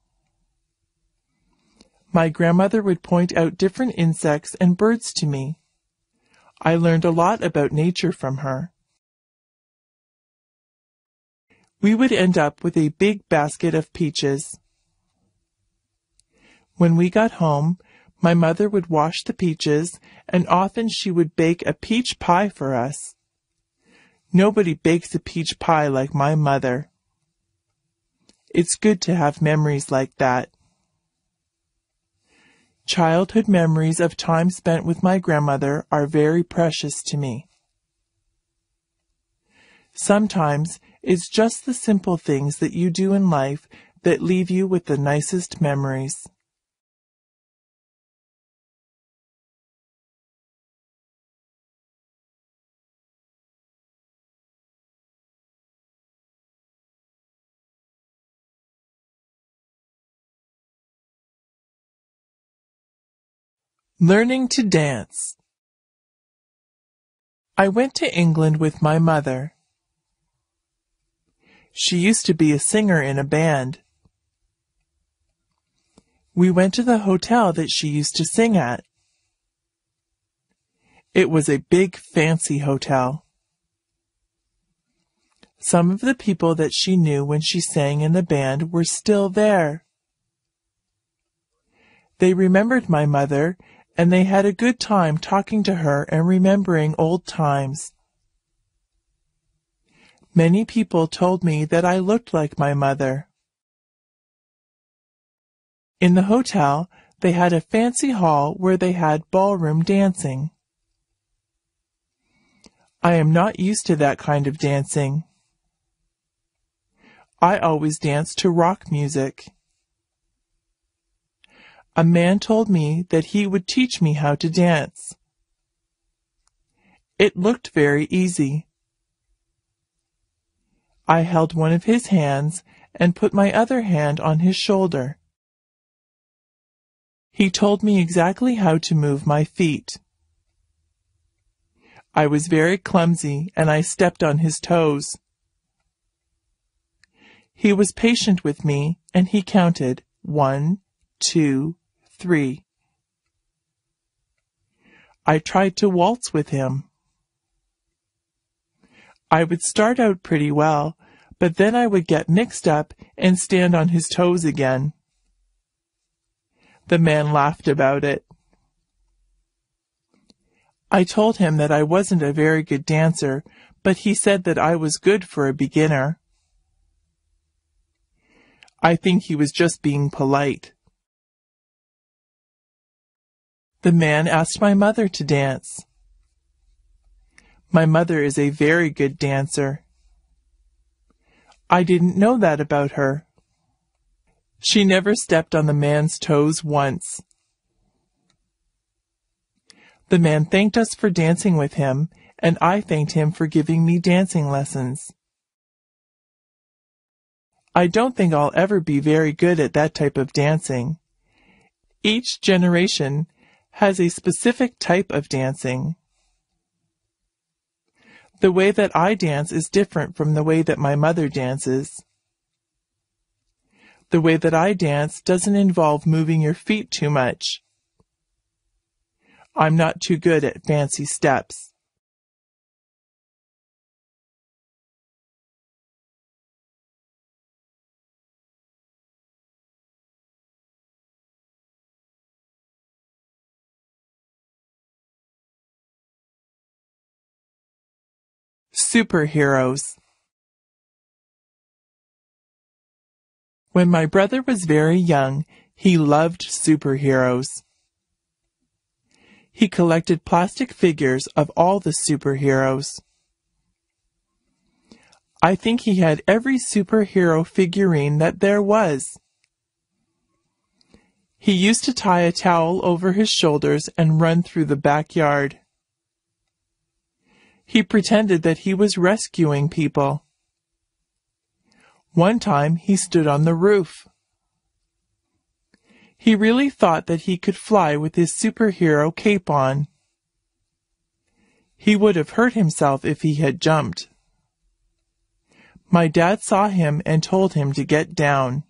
Speaker 3: My grandmother would point out different insects and birds to me. I learned a lot about nature from her. We would end up with a big basket of peaches. When we got home, my mother would wash the peaches, and often she would bake a peach pie for us. Nobody bakes a peach pie like my mother. It's good to have memories like that. Childhood memories of time spent with my grandmother are very precious to me. Sometimes it's just the simple things that you do in life that leave you with the nicest memories. Learning to dance. I went to England with my mother. She used to be a singer in a band. We went to the hotel that she used to sing at. It was a big, fancy hotel. Some of the people that she knew when she sang in the band were still there. They remembered my mother, and they had a good time talking to her and remembering old times. Many people told me that I looked like my mother. In the hotel, they had a fancy hall where they had ballroom dancing. I am not used to that kind of dancing. I always danced to rock music. A man told me that he would teach me how to dance. It looked very easy. I held one of his hands and put my other hand on his shoulder. He told me exactly how to move my feet. I was very clumsy and I stepped on his toes. He was patient with me and he counted 1, 2, 3. I tried to waltz with him. I would start out pretty well, but then I would get mixed up and stand on his toes again. The man laughed about it. I told him that I wasn't a very good dancer, but he said that I was good for a beginner. I think he was just being polite. The man asked my mother to dance. My mother is a very good dancer. I didn't know that about her. She never stepped on the man's toes once. The man thanked us for dancing with him, and I thanked him for giving me dancing lessons. I don't think I'll ever be very good at that type of dancing. Each generation has a specific type of dancing. The way that I dance is different from the way that my mother dances. The way that I dance doesn't involve moving your feet too much. I'm not too good at fancy steps. Superheroes. When my brother was very young, he loved superheroes. He collected plastic figures of all the superheroes. I think he had every superhero figurine that there was. He used to tie a towel over his shoulders and run through the backyard. He pretended that he was rescuing people. One time he stood on the roof. He really thought that he could fly with his superhero cape on. He would have hurt himself if he had jumped. My dad saw him and told him to get down.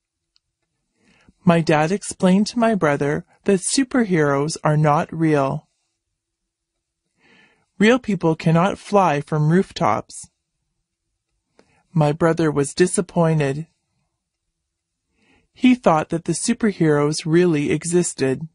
Speaker 3: My dad explained to my brother that superheroes are not real. Real people cannot fly from rooftops. My brother was disappointed. He thought that the superheroes really existed.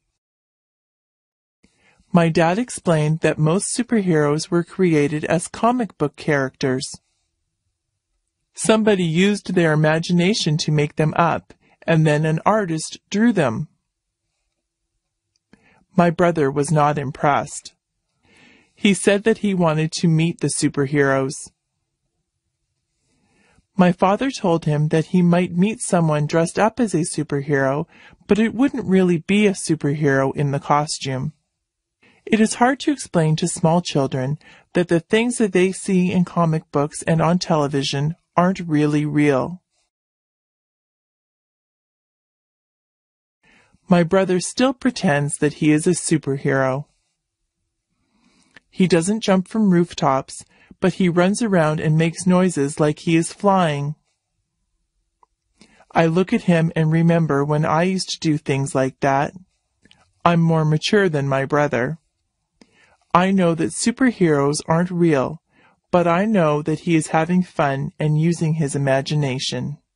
Speaker 3: My dad explained that most superheroes were created as comic book characters. Somebody used their imagination to make them up, and then an artist drew them. My brother was not impressed. He said that he wanted to meet the superheroes. My father told him that he might meet someone dressed up as a superhero, but it wouldn't really be a superhero in the costume. It is hard to explain to small children that the things that they see in comic books and on television aren't really real. My brother still pretends that he is a superhero. He doesn't jump from rooftops, but he runs around and makes noises like he is flying. I look at him and remember when I used to do things like that. I'm more mature than my brother. I know that superheroes aren't real, but I know that he is having fun and using his imagination.